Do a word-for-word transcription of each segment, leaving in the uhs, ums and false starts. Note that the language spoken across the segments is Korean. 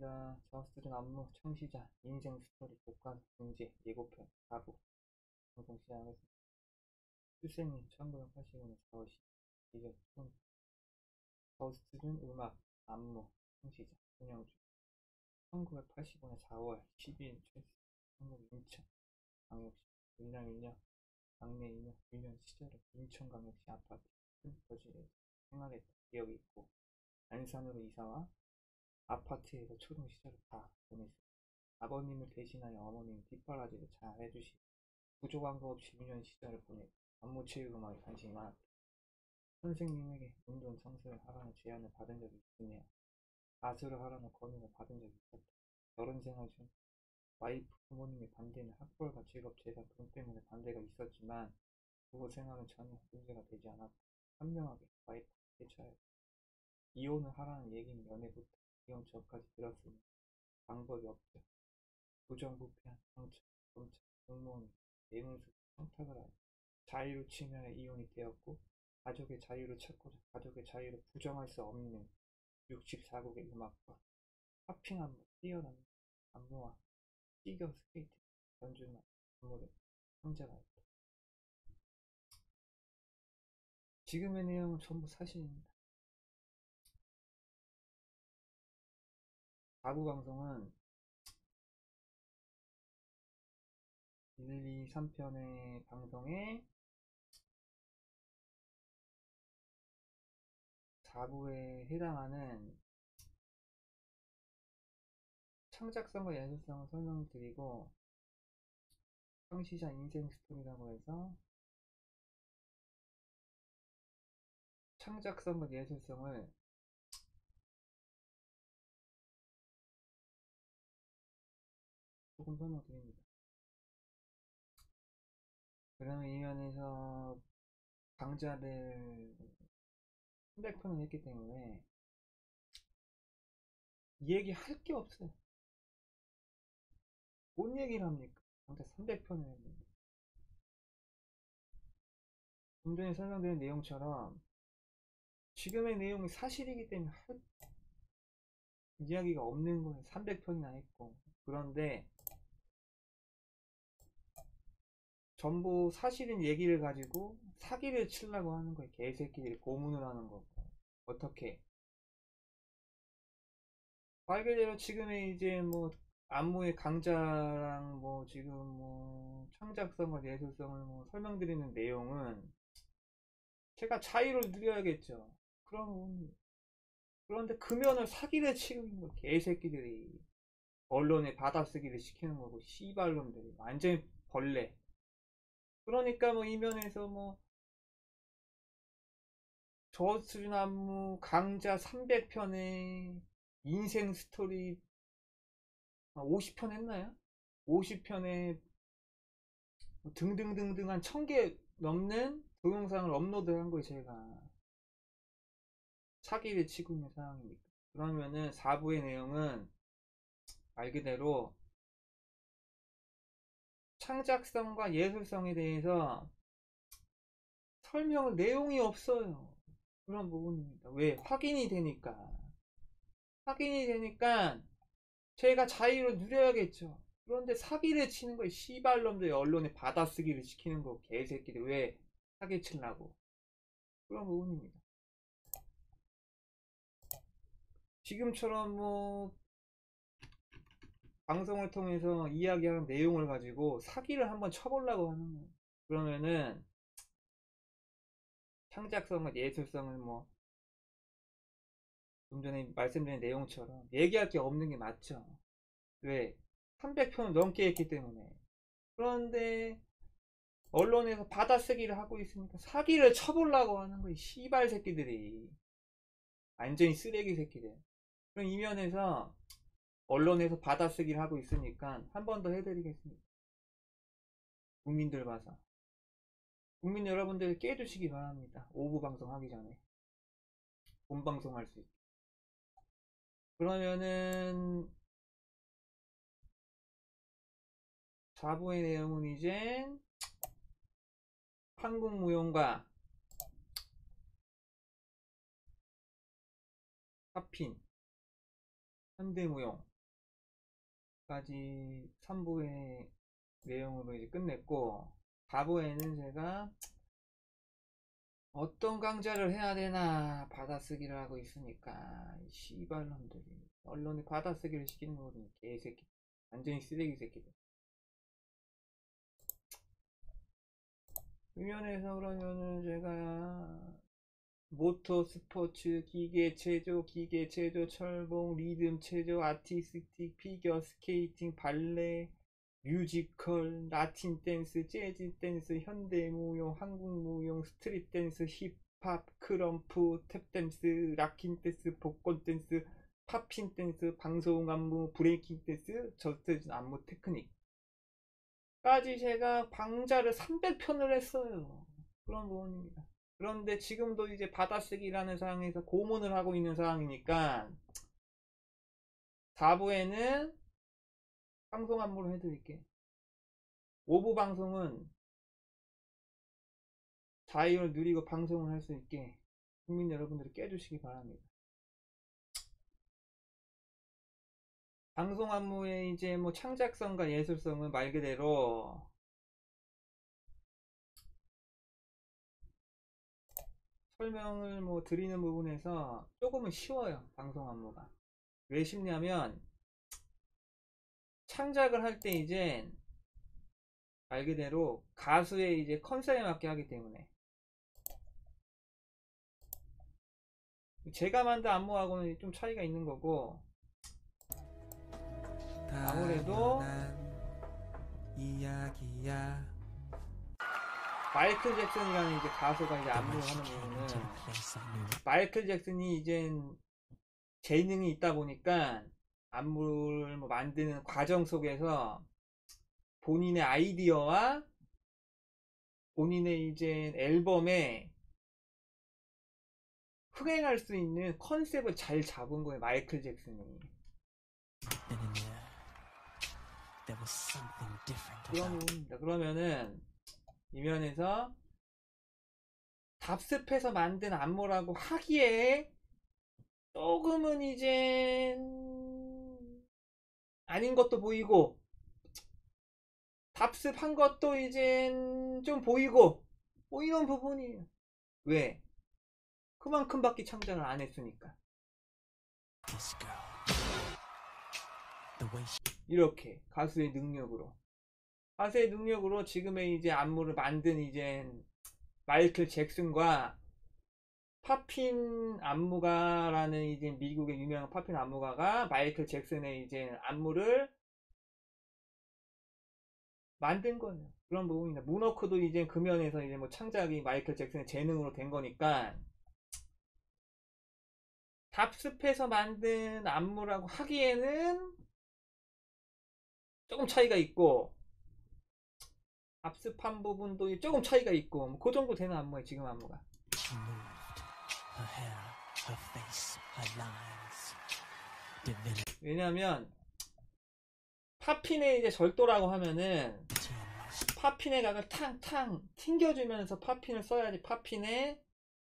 반갑습니다. 저스트는 안무, 청시자, 인생 스토리, 독감, 경제, 예고편, 가부 방송 시작하겠습니다. 출생님 천구백팔십 년 사월 십일 일 저스트는 음악, 안무, 청시자, 운영 중 천구백팔십 년 사월 십이 일 출생 한국 인천 광역시 밀양일녀 막내이며 유년 시절에 인천광역시 아파트 큰 거실에서 생활했던 기억이 있고 안산으로 이사와 아파트에서 초등 시절을 다 보냈습니다. 아버님을 대신하여 어머님이 뒷바라지를 잘 해주시고 부족 한거 없이 유년 시절을 보내고 안무체육 음악에 관심이 많았다. 선생님에게 운동 청소를 하라는 제안을 받은 적이 있으며 가수를 하라는 권유를 받은 적이 있었다. 결혼 생활 중 와이프 부모님의 반대는 학벌과 직업, 재산, 돈 때문에 반대가 있었지만 부부 생활은 전혀 문제가 되지 않았고 현명하게 와이프를 대처하였다. 이혼을 하라는 얘기는 연애부터 이혼 전까지 들었으니 방법이 없죠. 부정부패한 경찰, 검찰, 공무원이 뇌물수 청탁을 하여 자유를 침해해 이혼이 되었고 가족의 자유를 찾고자 가족의 자유를 부정할 수 없는 육십사 국의 음악과 팝핑 안무, 뛰어난 안무와 피겨 스케이트 연주만 안무를 창작하였다. 지금의 내용은 전부 사실입니다. 가부 방송은 일, 이, 삼 편의 방송에 사 부에 해당하는 창작성과 연출성을 설명드리고 청시자 인생 스토리라고 해서 창작성과 예술성을 조금 설명드립니다. 그러면 이 면에서 강좌를 삼백 편을 했기 때문에 이 얘기 할 게 없어요. 뭔 얘기를 합니까? 강좌 삼백 편을 했는데. 좀 전에 설명드린 내용처럼 지금의 내용이 사실이기 때문에 할 이야기가 없는 거예요. 삼백 편이나 했고. 그런데 전부 사실인 얘기를 가지고 사기를 치려고 하는 거예요. 개새끼들이 고문을 하는 거고. 어떻게? 말 그대로 지금의 이제 뭐 안무의 강자랑 뭐 지금 뭐 창작성과 예술성을 뭐 설명드리는 내용은 제가 자유를 누려야겠죠. 그럼 그런데 금연을 사기를 치고 있는 거 개새끼들이 언론에 받아쓰기를 시키는 거고 씨발놈들이 완전히 벌레. 그러니까 뭐 이면에서 뭐 저수준 안무 강자 삼백 편에 인생 스토리 오십 편 했나요? 오십 편에 등등등등 한 천 개 넘는 동영상을 업로드한 거예요. 제가 사기를 치고 있는 상황입니다. 그러면은 사 부의 내용은 말 그대로 창작성과 예술성에 대해서 설명을 내용이 없어요. 그런 부분입니다. 왜? 확인이 되니까 확인이 되니까 제가 자유를 누려야겠죠. 그런데 사기를 치는 거예요. 씨발놈들 언론에 받아쓰기를 시키는 거 개새끼들. 왜? 사기 치려고. 그런 부분입니다. 지금처럼 뭐 방송을 통해서 이야기하는 내용을 가지고 사기를 한번 쳐보려고 하는 거예요. 그러면은 창작성과 예술성을 뭐 좀 전에 말씀드린 내용처럼 얘기할 게 없는 게 맞죠. 왜? 삼백 편을 넘게 했기 때문에. 그런데 언론에서 받아쓰기를 하고 있으니까 사기를 쳐보려고 하는 거예요. 씨발 새끼들이. 완전히 쓰레기 새끼들. 그럼 이 면에서 언론에서 받아쓰기를 하고 있으니까 한 번 더 해드리겠습니다. 국민들 봐서. 국민 여러분들 깨주시기 바랍니다. 오부 방송 하기 전에. 본 방송 할 수 있게. 그러면은 사 부의 내용은 이제 한국무용과 팝핀, 현대무용, 까지 삼 부의 내용으로 이제 끝냈고, 사 부에는 제가 어떤 강좌를 해야 되나 받아쓰기를 하고 있으니까 이 씨발놈들이 언론에 받아쓰기를 시키는 거거든요. 개새끼, 완전히 쓰레기 새끼들. 이 면에서 그러면은 제가 모터 스포츠, 기계 체조, 기계 체조, 철봉, 리듬 체조, 아티스틱, 피겨 스케이팅, 발레, 뮤지컬, 라틴 댄스, 재즈 댄스, 현대 무용, 한국 무용, 스트릿 댄스, 힙합, 크럼프, 탭 댄스, 락킹 댄스, 복권 댄스, 팝핀 댄스, 방송 안무, 브레이킹 댄스, 저스트 안무 테크닉 까지 제가 강좌를 삼백 편을 했어요. 그런 부분입니다. 그런데 지금도 이제 받아쓰기라는 상황에서 고문을 하고 있는 상황이니까 사 부에는 방송 안무를 해드릴게요. 오 부 방송은 자유를 누리고 방송을 할 수 있게 국민 여러분들이 깨주시기 바랍니다. 방송 안무의 이제 뭐 창작성과 예술성은 말 그대로 설명을 뭐 드리는 부분에서 조금은 쉬워요. 방송 안무가 왜 쉽냐면 창작을 할 때 이제 말 그대로 가수의 이제 컨셉에 맞게 하기 때문에 제가 만든 안무하고는 좀 차이가 있는 거고 아무래도 이야기야. 마이클 잭슨이라는 이제 가수가 이제 안무를 하는 이유는 마이클 잭슨이 이제 재능이 있다 보니까 안무를 뭐 만드는 과정 속에서 본인의 아이디어와 본인의 이제 앨범에 흥행할 수 있는 컨셉을 잘 잡은 거예요. 마이클 잭슨이. 그런 부분입니다. 그러면은 이 면에서 답습해서 만든 안무라고 하기에 조금은 이제 아닌 것도 보이고 답습한 것도 이제 좀 보이고 뭐 이런 부분이에요. 왜? 그만큼밖에 창작을 안 했으니까. 이렇게 가수의 능력으로 가수의 능력으로 지금의 이제 안무를 만든 이제 마이클 잭슨과 팝핀 안무가라는 이제 미국의 유명한 팝핀 안무가가 마이클 잭슨의 이제 안무를 만든 거예요. 그런 부분이다. 문워크도 이제 그 면에서 이제 뭐 창작이 마이클 잭슨의 재능으로 된 거니까 답습해서 만든 안무라고 하기에는 조금 차이가 있고 답습한 부분도 조금 차이가 있고 뭐 그 정도 되는 안무예요. 지금 안무가. 왜냐면 팝핀의 이제 절도라고 하면은 팝핀의 각을 탕탕 튕겨주면서 팝핀을 써야지 팝핀의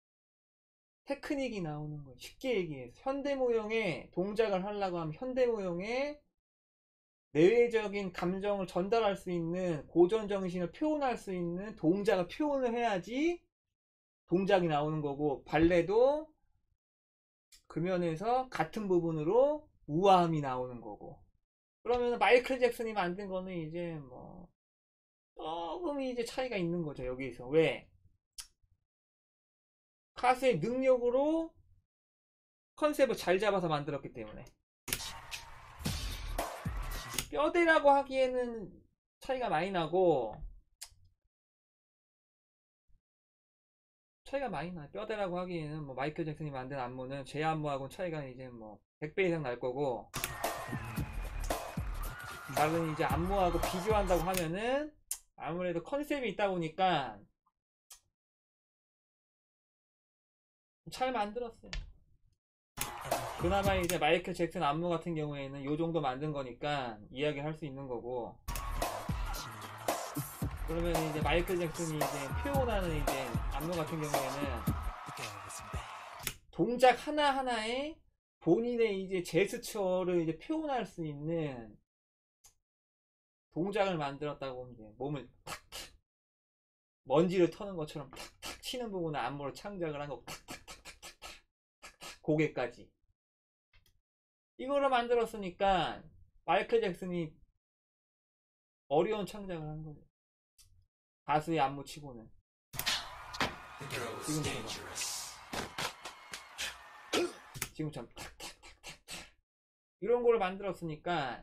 테크닉이 나오는 거예요. 쉽게 얘기해서 현대무용의 동작을 하려고 하면 현대무용의 내외적인 감정을 전달할 수 있는 고전정신을 표현할 수 있는 동작을 표현을 해야지 동작이 나오는 거고 발레도 그 면에서 같은 부분으로 우아함이 나오는 거고 그러면 마이클 잭슨이 만든 거는 이제 뭐 조금 이제 차이가 있는 거죠. 여기서 왜? 가수의 능력으로 컨셉을 잘 잡아서 만들었기 때문에 뼈대라고 하기에는 차이가 많이 나고 차이가 많이 나요. 뼈대라고 하기에는 뭐 마이클 잭슨이 만든 안무는 제 안무하고는 차이가 이제 뭐 백 배 이상 날 거고 다른 이제 안무하고 비교한다고 하면은 아무래도 컨셉이 있다 보니까 잘 만들었어요. 그나마 이제 마이클 잭슨 안무 같은 경우에는 요 정도 만든 거니까 이야기를 할 수 있는 거고 그러면 이제 마이클 잭슨이 이제 표현하는 이제 안무 같은 경우에는 동작 하나하나에 본인의 이제 제스처를 이제 표현할 수 있는 동작을 만들었다고 보면 돼요. 몸을 탁탁 먼지를 터는 것처럼 탁탁 치는 부분을 안무로 창작을 한 거고 탁탁탁탁탁탁 고개까지 이거를 만들었으니까 마이클 잭슨이 어려운 창작을 한 거예요. 가수의 안무 치고는 지금처럼 지금처럼 탁탁탁탁탁 이런 거를 만들었으니까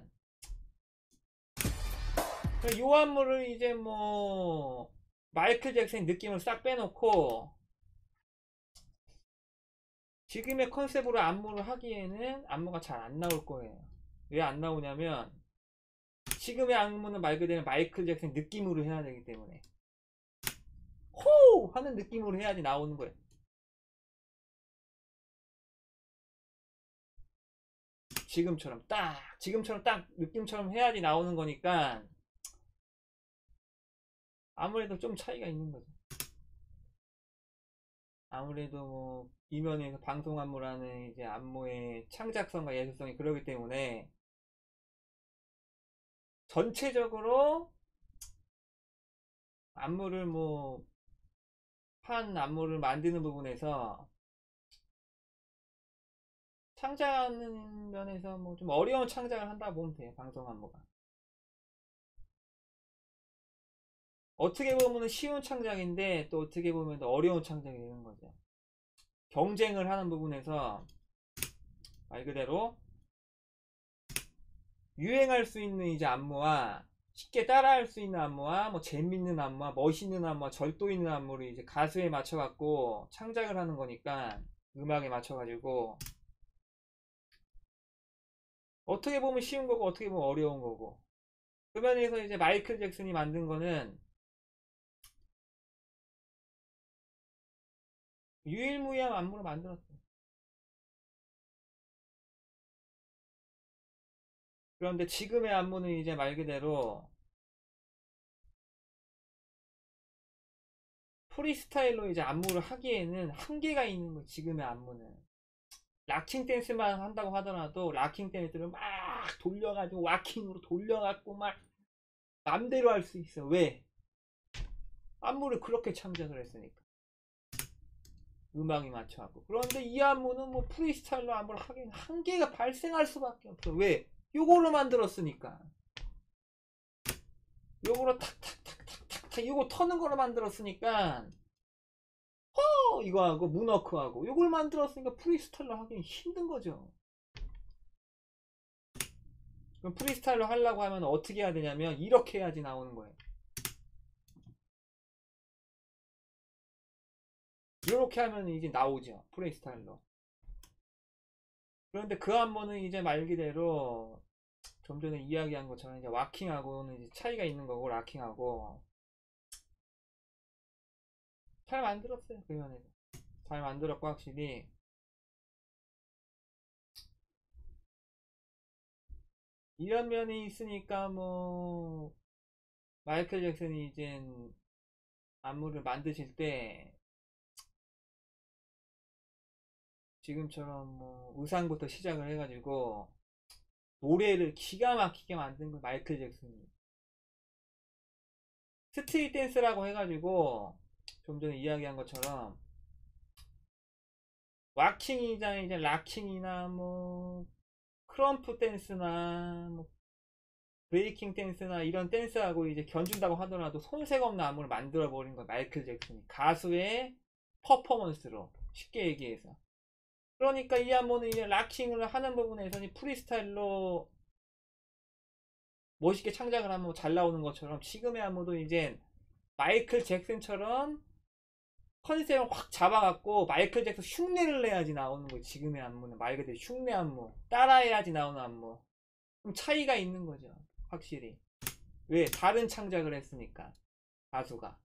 이 안무를 이제 뭐 마이클 잭슨의 느낌을 싹 빼놓고 지금의 컨셉으로 안무를 하기에는 안무가 잘 안 나올 거예요. 왜 안 나오냐면 지금의 안무는 말 그대로 마이클 잭슨 느낌으로 해야 되기 때문에 호! 하는 느낌으로 해야지 나오는 거예요. 지금처럼 딱 지금처럼 딱 느낌처럼 해야지 나오는 거니까 아무래도 좀 차이가 있는 거죠. 아무래도 뭐 이면에서 방송 안무라는 이제 안무의 창작성과 예술성이 그러기 때문에 전체적으로 안무를 뭐 한 안무를 만드는 부분에서 창작하는 면에서 뭐 좀 어려운 창작을 한다 보면 돼요. 방송 안무가 어떻게 보면 쉬운 창작인데 또 어떻게 보면 어려운 창작이 되는 거죠. 경쟁을 하는 부분에서 말 그대로 유행할 수 있는 이제 안무와 쉽게 따라할 수 있는 안무와 뭐 재밌는 안무와 멋있는 안무와 절도 있는 안무를 이제 가수에 맞춰 갖고 창작을 하는 거니까 음악에 맞춰 가지고 어떻게 보면 쉬운 거고 어떻게 보면 어려운 거고 그 면에서 이제 마이클 잭슨이 만든 거는 유일무이한 안무를 만들었어요. 그런데 지금의 안무는 이제 말 그대로 프리스타일로 이제 안무를 하기에는 한계가 있는 거예요. 지금의 안무는 락킹 댄스만 한다고 하더라도 락킹 댄스를 막 돌려가지고 와킹으로 돌려갖고 막 맘대로 할 수 있어. 왜? 안무를 그렇게 창작을 했으니까 음악이 맞춰갖고. 그런데 이 안무는 뭐 프리스타일로 안무를 하기엔 한계가 발생할 수밖에 없어. 왜? 요걸로 만들었으니까. 요거로 탁탁탁탁탁탁 요거 터는 거로 만들었으니까 어 이거 하고 문워크 하고 요걸 만들었으니까 프리스타일로 하기 힘든 거죠. 그럼 프리스타일로 하려고 하면 어떻게 해야 되냐면 이렇게 해야지 나오는 거예요. 이렇게 하면 이제 나오죠. 프리스타일로. 그런데 그 안무는 이제 말 그대로 좀 전에 이야기한 것처럼 이제 와킹하고는 이제 차이가 있는 거고 락킹하고 잘 만들었어요. 그 면에서 잘 만들었고 확실히 이런 면이 있으니까 뭐 마이클 잭슨이 이제 안무를 만드실 때 지금처럼 뭐 의상부터 시작을 해가지고 노래를 기가 막히게 만든 거 마이클 잭슨이 스트릿 댄스라고 해가지고 좀 전에 이야기한 것처럼 왁킹이나 이제 락킹이나 뭐 크럼프 댄스나 뭐 브레이킹 댄스나 이런 댄스하고 이제 견준다고 하더라도 손색 없는 안무를 만들어 버린 거 마이클 잭슨이 가수의 퍼포먼스로 쉽게 얘기해서 그러니까 이 안무는 이제 락킹을 하는 부분에서는 프리스타일로 멋있게 창작을 하면 잘 나오는 것처럼 지금의 안무도 이제 마이클 잭슨처럼 컨셉을 확 잡아갖고 마이클 잭슨 흉내를 내야지 나오는 거예요. 지금의 안무는 말 그대로 흉내 안무 따라해야지 나오는 안무 좀 차이가 있는 거죠. 확실히 왜? 다른 창작을 했으니까 가수가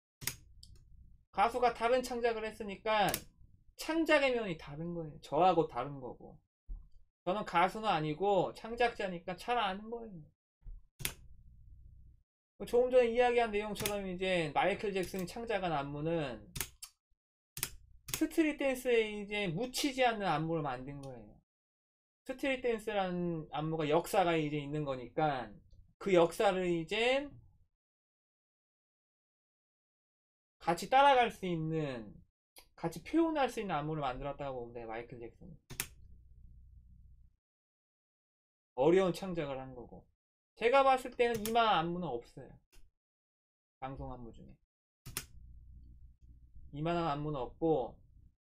가수가 다른 창작을 했으니까 창작의 면이 다른 거예요. 저하고 다른 거고 저는 가수는 아니고 창작자니까 잘 아는 거예요. 조금 전에 이야기한 내용처럼 이제 마이클 잭슨이 창작한 안무는 스트릿 댄스에 이제 묻히지 않는 안무를 만든 거예요. 스트릿 댄스라는 안무가 역사가 이제 있는 거니까 그 역사를 이제 같이 따라갈 수 있는, 같이 표현할 수 있는 안무를 만들었다고 보면 돼. 마이클 잭슨 어려운 창작을 한 거고, 제가 봤을 때는 이만한 안무는 없어요. 방송 안무 중에 이만한 안무는 없고,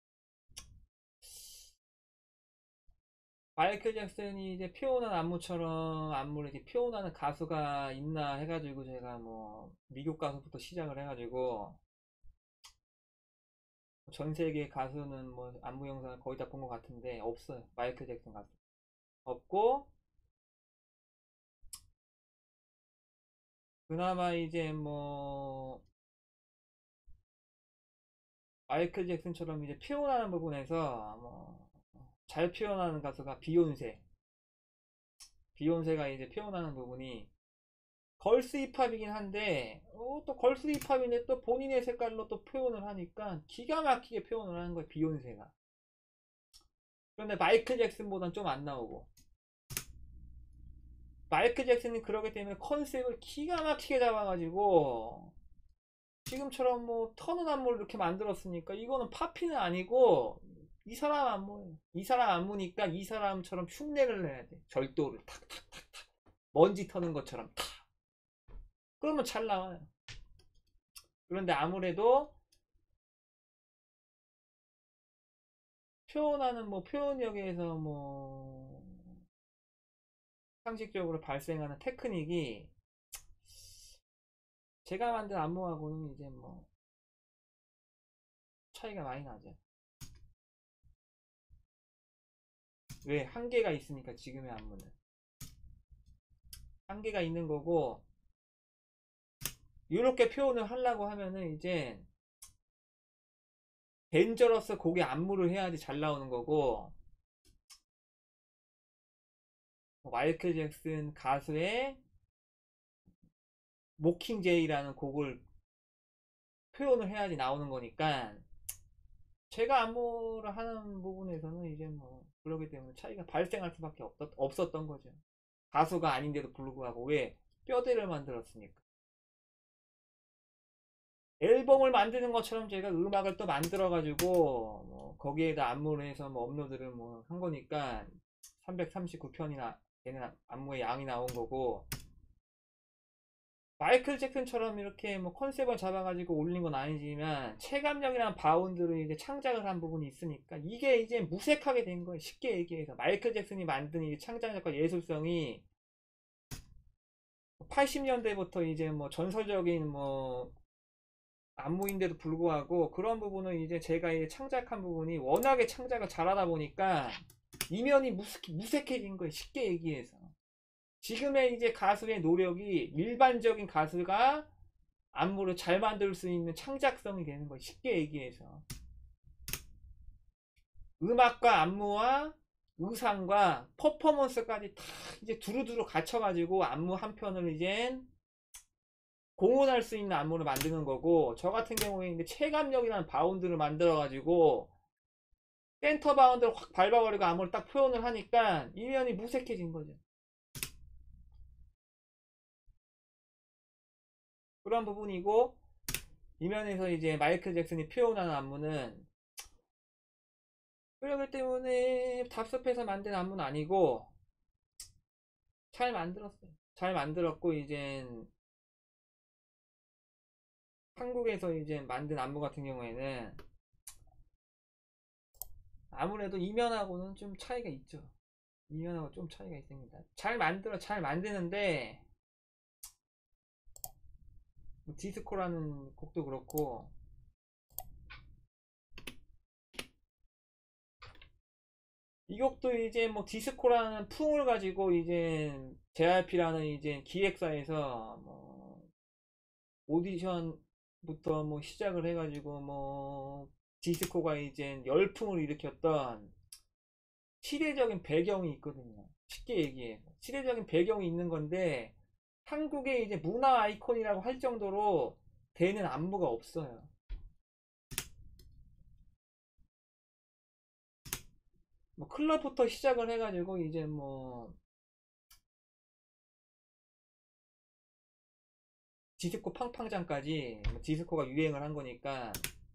마이클 잭슨이 이제 표현한 안무처럼 안무를 이제 표현하는 가수가 있나 해가지고, 제가 뭐 미국 가수부터 시작을 해가지고 전 세계 가수는 뭐 안무 영상을 거의 다 본 것 같은데 없어요. 마이클 잭슨 가수 없고, 그나마 이제 뭐 마이클 잭슨처럼 이제 표현하는 부분에서 뭐 잘 표현하는 가수가 비욘세. 비욘세가 이제 표현하는 부분이 걸스 힙합이긴 한데, 어, 또 걸스 힙합인데 또 본인의 색깔로 또 표현을 하니까 기가 막히게 표현을 하는 거예요, 비욘세가. 그런데 마이클 잭슨보단 좀 안 나오고, 마이클 잭슨이 그러기 때문에 컨셉을 기가 막히게 잡아가지고 지금처럼 뭐 터는 안무를 이렇게 만들었으니까 이거는 파피는 아니고 이 사람 안무예요. 이 사람 안무니까 이 사람처럼 흉내를 내야 돼. 절도를 탁탁탁탁 먼지 터는 것처럼 탁. 그러면 잘 나와요. 그런데 아무래도 표현하는 뭐 표현력에서 뭐 상식적으로 발생하는 테크닉이 제가 만든 안무하고는 이제 뭐 차이가 많이 나죠. 왜? 한계가 있으니까. 지금의 안무는 한계가 있는 거고, 이렇게 표현을 하려고 하면은 이제 덴저러스 곡의 안무를 해야지 잘 나오는 거고, 마이클 잭슨 가수의 모킹제이라는 곡을 표현을 해야지 나오는 거니까, 제가 안무를 하는 부분에서는 이제 뭐 그러기 때문에 차이가 발생할 수밖에 없었, 없었던 거죠. 가수가 아닌데도 불구하고. 왜? 뼈대를 만들었으니까. 앨범을 만드는 것처럼 제가 음악을 또 만들어 가지고 뭐 거기에다 안무를 해서 뭐 업로드를 뭐 한 거니까 삼백삼십구 편이나 되는 안무의 양이 나온 거고, 마이클 잭슨처럼 이렇게 뭐 컨셉을 잡아가지고 올린 건 아니지만 체감력이랑 바운드를 이제 창작을 한 부분이 있으니까 이게 이제 무색하게 된 거예요. 쉽게 얘기해서 마이클 잭슨이 만든 이 창작력과 예술성이 팔십 년대부터 이제 뭐 전설적인 뭐 안무인데도 불구하고 그런 부분은 이제 제가 이제 창작한 부분이 워낙에 창작을 잘하다 보니까 이면이 무색, 무색해진 거예요. 쉽게 얘기해서. 지금의 이제 가수의 노력이 일반적인 가수가 안무를 잘 만들 수 있는 창작성이 되는 거예요. 쉽게 얘기해서. 음악과 안무와 의상과 퍼포먼스까지 다 이제 두루두루 갖춰가지고 안무 한 편을 이제 공헌할 수 있는 안무를 만드는 거고, 저 같은 경우에 이제 체감력이라는 바운드를 만들어 가지고 센터 바운드를 확 밟아버리고 안무를 딱 표현을 하니까 이면이 무색해진 거죠. 그런 부분이고, 이면에서 이제 마이클 잭슨이 표현하는 안무는 그러기 때문에 답습해서 만든 안무는 아니고 잘 만들었어요. 잘 만들었고, 이제 한국에서 이제 만든 안무 같은 경우에는 아무래도 이면하고는 좀 차이가 있죠. 이면하고 좀 차이가 있습니다. 잘 만들어 잘 만드는데 뭐 디스코라는 곡도 그렇고, 이 곡도 이제 뭐 디스코라는 풍을 가지고 이제 제이알피라는 이제 기획사에서 뭐 오디션부터 뭐 시작을 해가지고 뭐 디스코가 이제 열풍을 일으켰던 시대적인 배경이 있거든요. 쉽게 얘기해서 시대적인 배경이 있는 건데 한국의 이제 문화 아이콘이라고 할 정도로 되는 안무가 없어요. 뭐 클럽부터 시작을 해가지고 이제 뭐 디스코 팡팡장까지 뭐 디스코가 유행을 한 거니까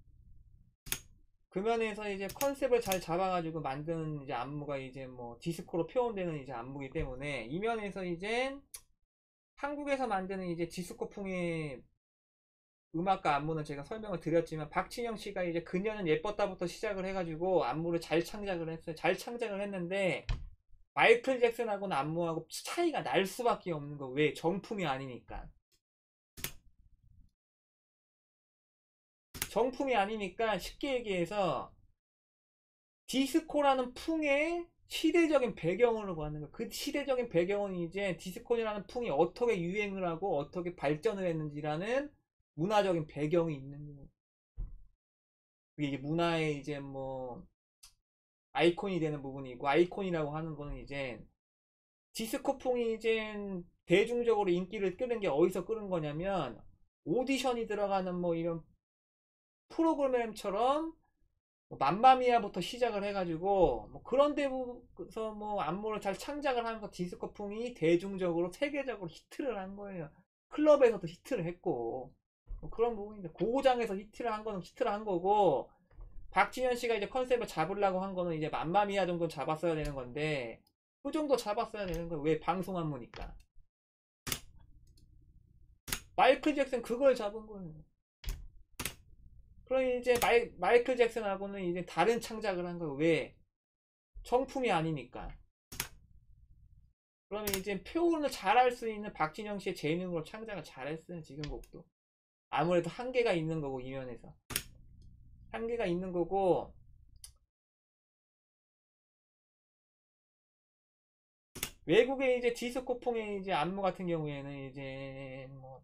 그 면에서 이제 컨셉을 잘 잡아가지고 만든 이제 안무가 이제 뭐 디스코로 표현되는 이제 안무이기 때문에 이 면에서 이제 한국에서 만드는 이제 디스코풍의 음악과 안무는 제가 설명을 드렸지만 박진영 씨가 이제 그녀는 예뻤다부터 시작을 해가지고 안무를 잘 창작을 했어요. 잘 창작을 했는데 마이클 잭슨하고는 안무하고 차이가 날 수밖에 없는 거. 왜? 정품이 아니니까. 정품이 아니니까 쉽게 얘기해서 디스코라는 풍의 시대적인 배경으로 가는 거예요. 그 시대적인 배경은 이제 디스코라는 풍이 어떻게 유행을 하고 어떻게 발전을 했는지라는 문화적인 배경이 있는 거예요. 그게 이제 문화의 이제 뭐 아이콘이 되는 부분이고, 아이콘이라고 하는 거는 이제 디스코풍이 이제 대중적으로 인기를 끄는 게 어디서 끄는 거냐면 오디션이 들어가는 뭐 이런 프로그램처럼 뭐 맘마미아부터 시작을 해가지고 뭐 그런 데서 뭐 안무를 잘 창작을 하면서 디스코풍이 대중적으로 세계적으로 히트를 한 거예요. 클럽에서도 히트를 했고 뭐 그런 부분인데 고고장에서 히트를 한 거는 히트를 한 거고, 박진현 씨가 이제 컨셉을 잡으려고 한 거는 이제 맘마미아 정도 잡았어야 되는 건데 그 정도 잡았어야 되는 거예요. 왜? 방송 안무니까. 마이클 잭슨 그걸 잡은 거예요. 그럼 이제 마이, 마이클 잭슨하고는 이제 다른 창작을 한 거예요. 왜? 정품이 아니니까. 그러면 이제 표현을 잘할 수 있는 박진영 씨의 재능으로 창작을 잘했어요. 지금 곡도. 아무래도 한계가 있는 거고, 이 면에서. 한계가 있는 거고, 외국의 이제 디스코풍의 이제 안무 같은 경우에는 이제 뭐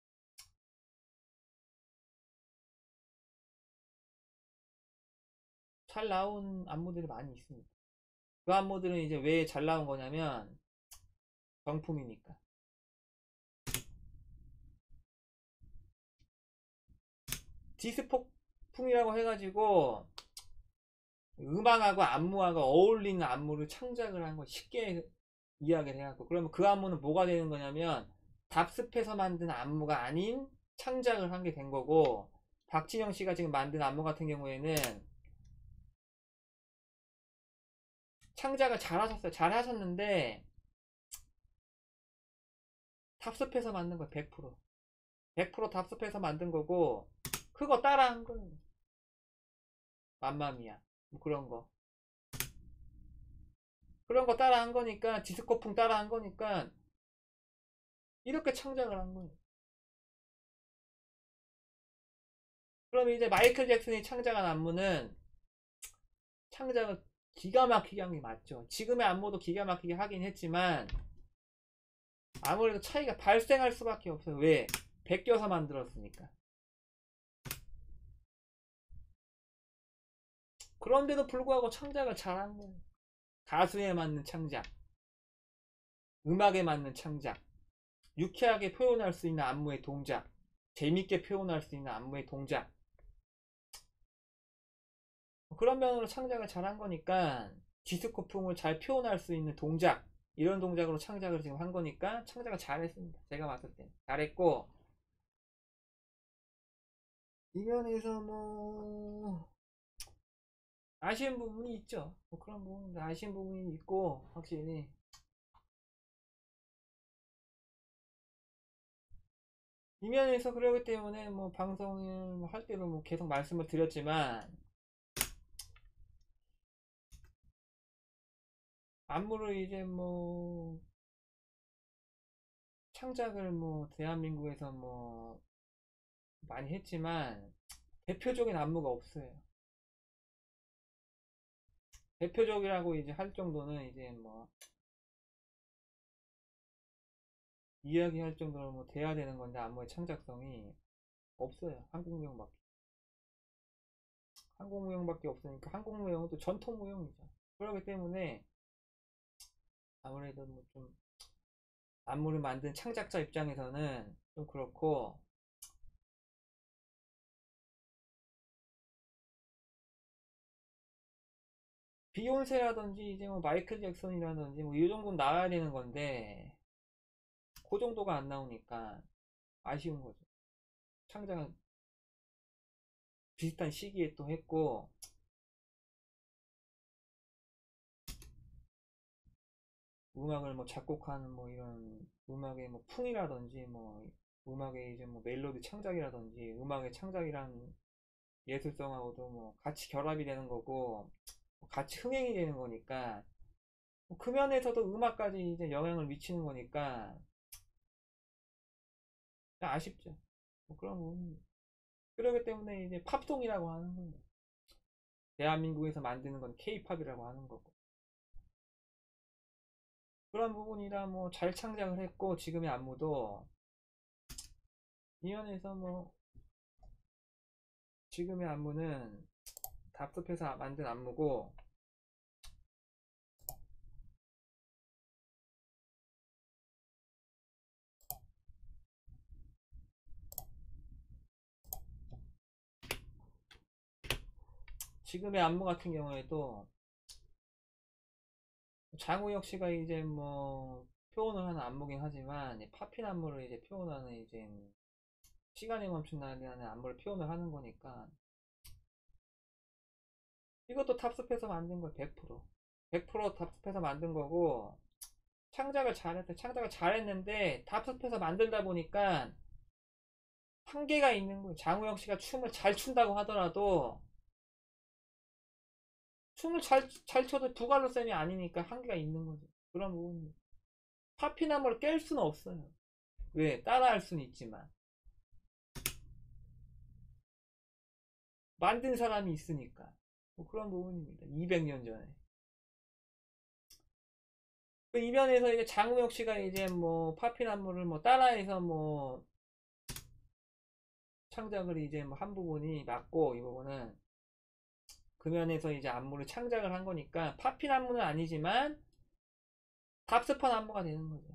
잘 나온 안무들이 많이 있습니다. 그 안무들은 이제 왜 잘 나온 거냐면 정품이니까. 디스코풍이라고 해가지고 음악하고 안무하고 어울리는 안무를 창작을 한 거 쉽게 이야기를 해갖고, 그러면 그 안무는 뭐가 되는 거냐면 답습해서 만든 안무가 아닌 창작을 한 게 된 거고, 박진영 씨가 지금 만든 안무 같은 경우에는 창작을 잘 하셨어요. 잘 하셨는데 답습해서 만든 거 백 퍼센트 백 퍼센트 답습해서 만든 거고, 그거 따라한 거예요. 맘마미아 뭐 그런 거 그런 거 따라한 거니까, 디스코풍 따라한 거니까 이렇게 창작을 한 거예요. 그럼 이제 마이클 잭슨이 창작한 안무는 창작을 기가 막히게 한 게 맞죠. 지금의 안무도 기가 막히게 하긴 했지만 아무래도 차이가 발생할 수밖에 없어요. 왜? 베껴서 만들었으니까. 그런데도 불구하고 창작을 잘한 거예요. 가수에 맞는 창작, 음악에 맞는 창작, 유쾌하게 표현할 수 있는 안무의 동작, 재밌게 표현할 수 있는 안무의 동작, 그런 면으로 창작을 잘한 거니까 디스코풍을 잘 표현할 수 있는 동작, 이런 동작으로 창작을 지금 한 거니까 창작을 잘했습니다. 제가 봤을 때 잘했고, 이 면에서 뭐 아쉬운 부분이 있죠. 뭐 그런 부분, 아쉬운 부분이 있고, 확실히 이 면에서 그러기 때문에 뭐 방송을 뭐 할 때도 뭐 계속 말씀을 드렸지만 안무를 이제 뭐 창작을 뭐 대한민국에서 뭐 많이 했지만 대표적인 안무가 없어요. 대표적이라고 이제 할 정도는 이제 뭐 이야기할 정도로 뭐 돼야 되는 건데, 안무의 창작성이 없어요. 한국무용밖에. 한국무용밖에 없으니까 한국무용은 또 전통무용이죠. 그렇기 때문에 아무래도 뭐 좀 안무를 만든 창작자 입장에서는 좀 그렇고, 비욘세라든지 이제 뭐 마이클 잭슨이라든지 뭐 이 정도는 나와야 되는 건데 그 정도가 안 나오니까 아쉬운 거죠. 창작은 비슷한 시기에 또 했고, 음악을 뭐 작곡하는 뭐 이런 음악의 뭐 풍이라든지 뭐 음악의 이제 뭐 멜로디 창작이라든지 음악의 창작이란 예술성하고도 뭐 같이 결합이 되는 거고 뭐 같이 흥행이 되는 거니까 뭐그 면에서도 음악까지 이제 영향을 미치는 거니까 아쉽죠. 뭐 그런 부분. 그러기 때문에 이제 팝송이라고 하는 거예요. 대한민국에서 만드는 건 케이팝이라고 하는 거고. 그런 부분이라 뭐 잘 창작을 했고 지금의 안무도 이 면에서 뭐 지금의 안무는 답습해서 만든 안무고 지금의 안무 같은 경우에도 장우혁 씨가 이제 뭐 표현을 하는 안무긴 하지만 팝핀 안무를 이제 표현하는 이제 시간이 멈춘 날이라는 안무를 표현을 하는 거니까 이것도 탑습해서 만든 거 백 퍼센트 백 퍼센트 탑습해서 만든 거고 창작을 잘했대 창작을 잘했는데 탑습해서 만들다 보니까 한계가 있는 거예요. 장우혁 씨가 춤을 잘 춘다고 하더라도 춤을 잘, 잘 춰도 부갈로 쌤이 아니니까 한계가 있는 거죠. 그런 부분이 파피나무를 깰 수는 없어요. 왜? 따라할 수는 있지만 만든 사람이 있으니까 뭐 그런 부분입니다. 이백 년 전에 그 이면에서 이제 장우혁 씨가 이제 뭐 파피나무를 뭐 따라해서 뭐 창작을 이제 뭐 한 부분이 맞고 이 부분은 그 면에서 이제 안무를 창작을 한 거니까 파핀 안무는 아니지만 답습한 안무가 되는 거죠.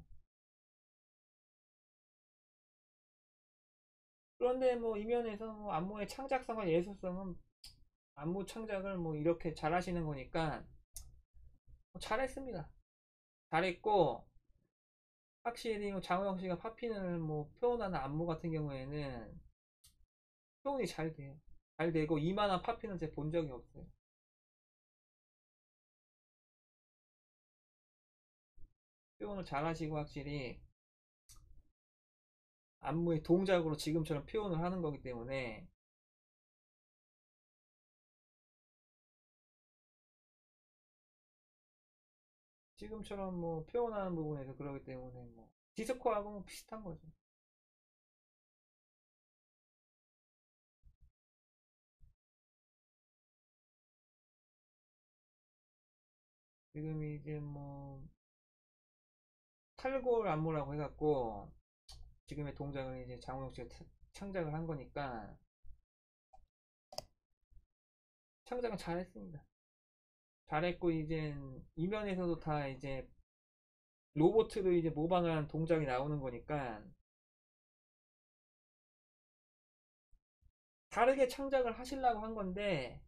그런데 뭐 이면에서 뭐 안무의 창작성과 예술성은 안무 창작을 뭐 이렇게 잘 하시는 거니까 뭐 잘했습니다. 잘했고 확실히 뭐 장우영 씨가 파핀을 뭐 표현하는 안무 같은 경우에는 표현이 잘 돼요. 잘 되고 이만한 파핀은 제가 본 적이 없어요. 표현을 잘 하시고 확실히 안무의 동작으로 지금처럼 표현을 하는 거기 때문에 지금처럼 뭐 표현하는 부분에서 그러기 때문에 뭐 디스코하고 뭐 비슷한 거죠. 지금 이제 뭐 탈골 안무라고 해갖고 지금의 동작을 이제 장우혁 씨가 창작을 한 거니까 창작은 잘했습니다. 잘했고 이제 이면에서도 다 이제 로보트를 이제 모방을 한 동작이 나오는 거니까 다르게 창작을 하시려고 한 건데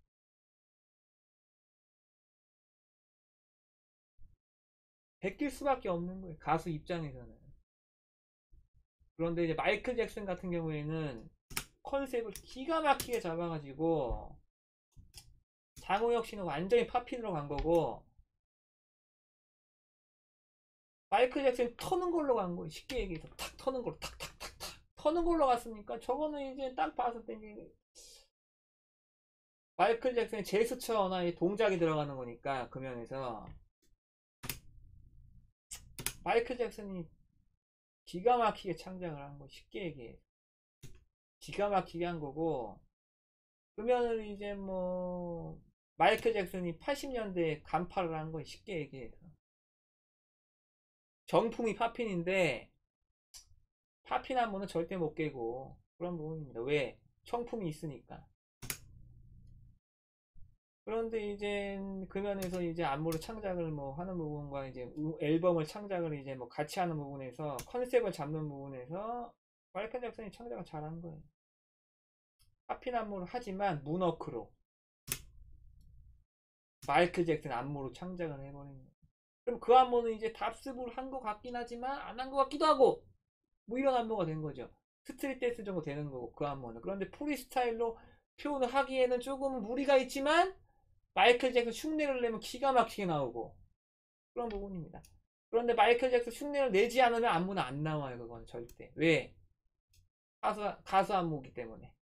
베낄 수밖에 없는 거예요. 가수 입장에서는. 그런데 이제 마이클 잭슨 같은 경우에는 컨셉을 기가 막히게 잡아가지고 장우혁 씨는 완전히 팝핀으로 간 거고 마이클 잭슨이 터는 걸로 간 거예요. 쉽게 얘기해서 탁 터는 걸로 탁탁탁탁 터는 걸로 갔으니까 저거는 이제 딱 봤을 때 이제 마이클 잭슨의 제스처나 동작이 들어가는 거니까 그 면에서 마이클 잭슨이 기가 막히게 창작을 한 거 쉽게 얘기해 기가 막히게 한 거고 그러면은 이제 뭐 마이클 잭슨이 팔십 년대에 간파를 한 거 쉽게 얘기해서 정품이 팝핀인데 팝핀 한 번은 절대 못 깨고 그런 부분입니다. 왜? 청품이 있으니까. 그런데 이제 그 면에서 이제 안무를 창작을 뭐 하는 부분과 이제 앨범을 창작을 이제 뭐 같이 하는 부분에서 컨셉을 잡는 부분에서 마이클 잭슨이 창작을 잘한 거예요. 팝핀 안무를 하지만 문워크로 마이클 잭슨 안무로 창작을 해버린 거예요. 그럼 그 안무는 이제 답습을 한 것 같긴 하지만 안 한 것 같기도 하고 뭐 이런 안무가 된 거죠. 스트릿 댄스 정도 되는 거고 그 안무는. 그런데 프리스타일로 표현을 하기에는 조금 무리가 있지만 마이클 잭슨 흉내를 내면 기가 막히게 나오고 그런 부분입니다. 그런데 마이클 잭슨 흉내를 내지 않으면 안무는 안 나와요. 그건 절대. 왜? 가수, 가수 안무기 때문에.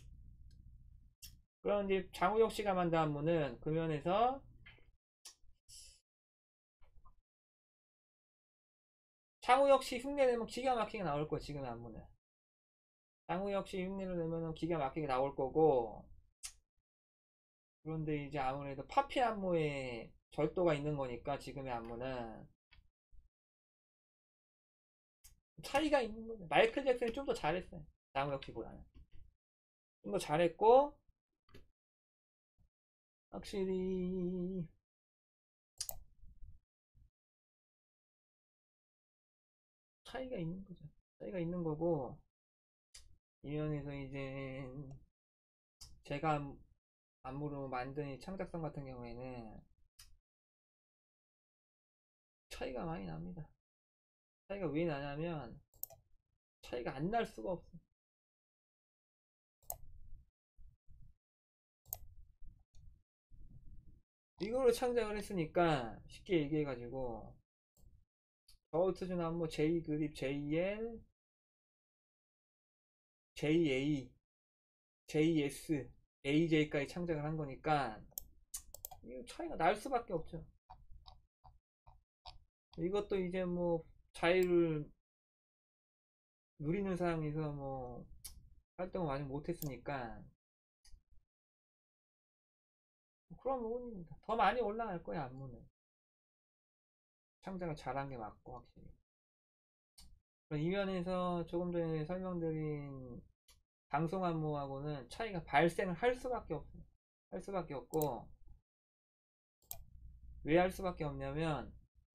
그런데 장우혁 씨가 만든 안무는 그 면에서 장우혁 씨 흉내 내면 기가 막히게 나올 거예요. 지금의 안무는. 장우혁 씨 흉내를 내면 기가 막히게 나올 거고, 그런데 이제 아무래도 파피 안무에 절도가 있는 거니까 지금의 안무는 차이가 있는 거죠. 마이클 잭슨이 좀 더 잘했어요. 장우혁 씨보다는. 좀 더 잘했고, 확실히 차이가 있는 거죠. 차이가 있는 거고, 이 면에서 이제 제가 안무로 만든 이 창작성 같은 경우에는 차이가 많이 납니다. 차이가 왜 나냐면 차이가 안 날 수가 없어. 이거를 창작을 했으니까 쉽게 얘기해가지고 저우트준 안무 J 그립 제이엘 제이에이 제이에스 에이제이까지 창작을 한 거니까 이 차이가 날 수밖에 없죠. 이것도 이제 뭐 자유를 누리는 상황에서 뭐 활동을 많이 못했으니까 그런 부분입니다. 더 많이 올라갈 거야 안무는. 창작을 잘한 게 맞고 확실히. 이 면에서 조금 전에 설명드린 방송 안무하고는 차이가 발생을 할 수밖에 없어요. 할 수밖에 없고 왜 할 수밖에 없냐면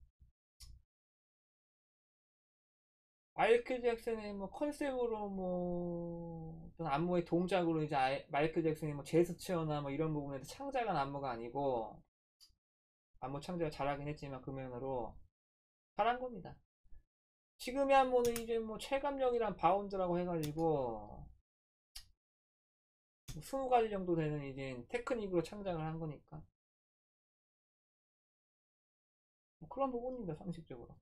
마이클 잭슨의 뭐 컨셉으로 뭐 어떤 안무의 동작으로 이제 아이, 마이클 잭슨의 뭐 제스처나 뭐 이런 부분에서 창작한 안무가 아니고 안무 창작을 잘하긴 했지만 그 면으로 잘한 겁니다. 지금의 안무는 이제 뭐 체감력이란 바운드라고 해가지고 스무 가지 정도 되는 이제 테크닉으로 창작을 한 거니까 뭐 그런 부분입니다. 상식적으로.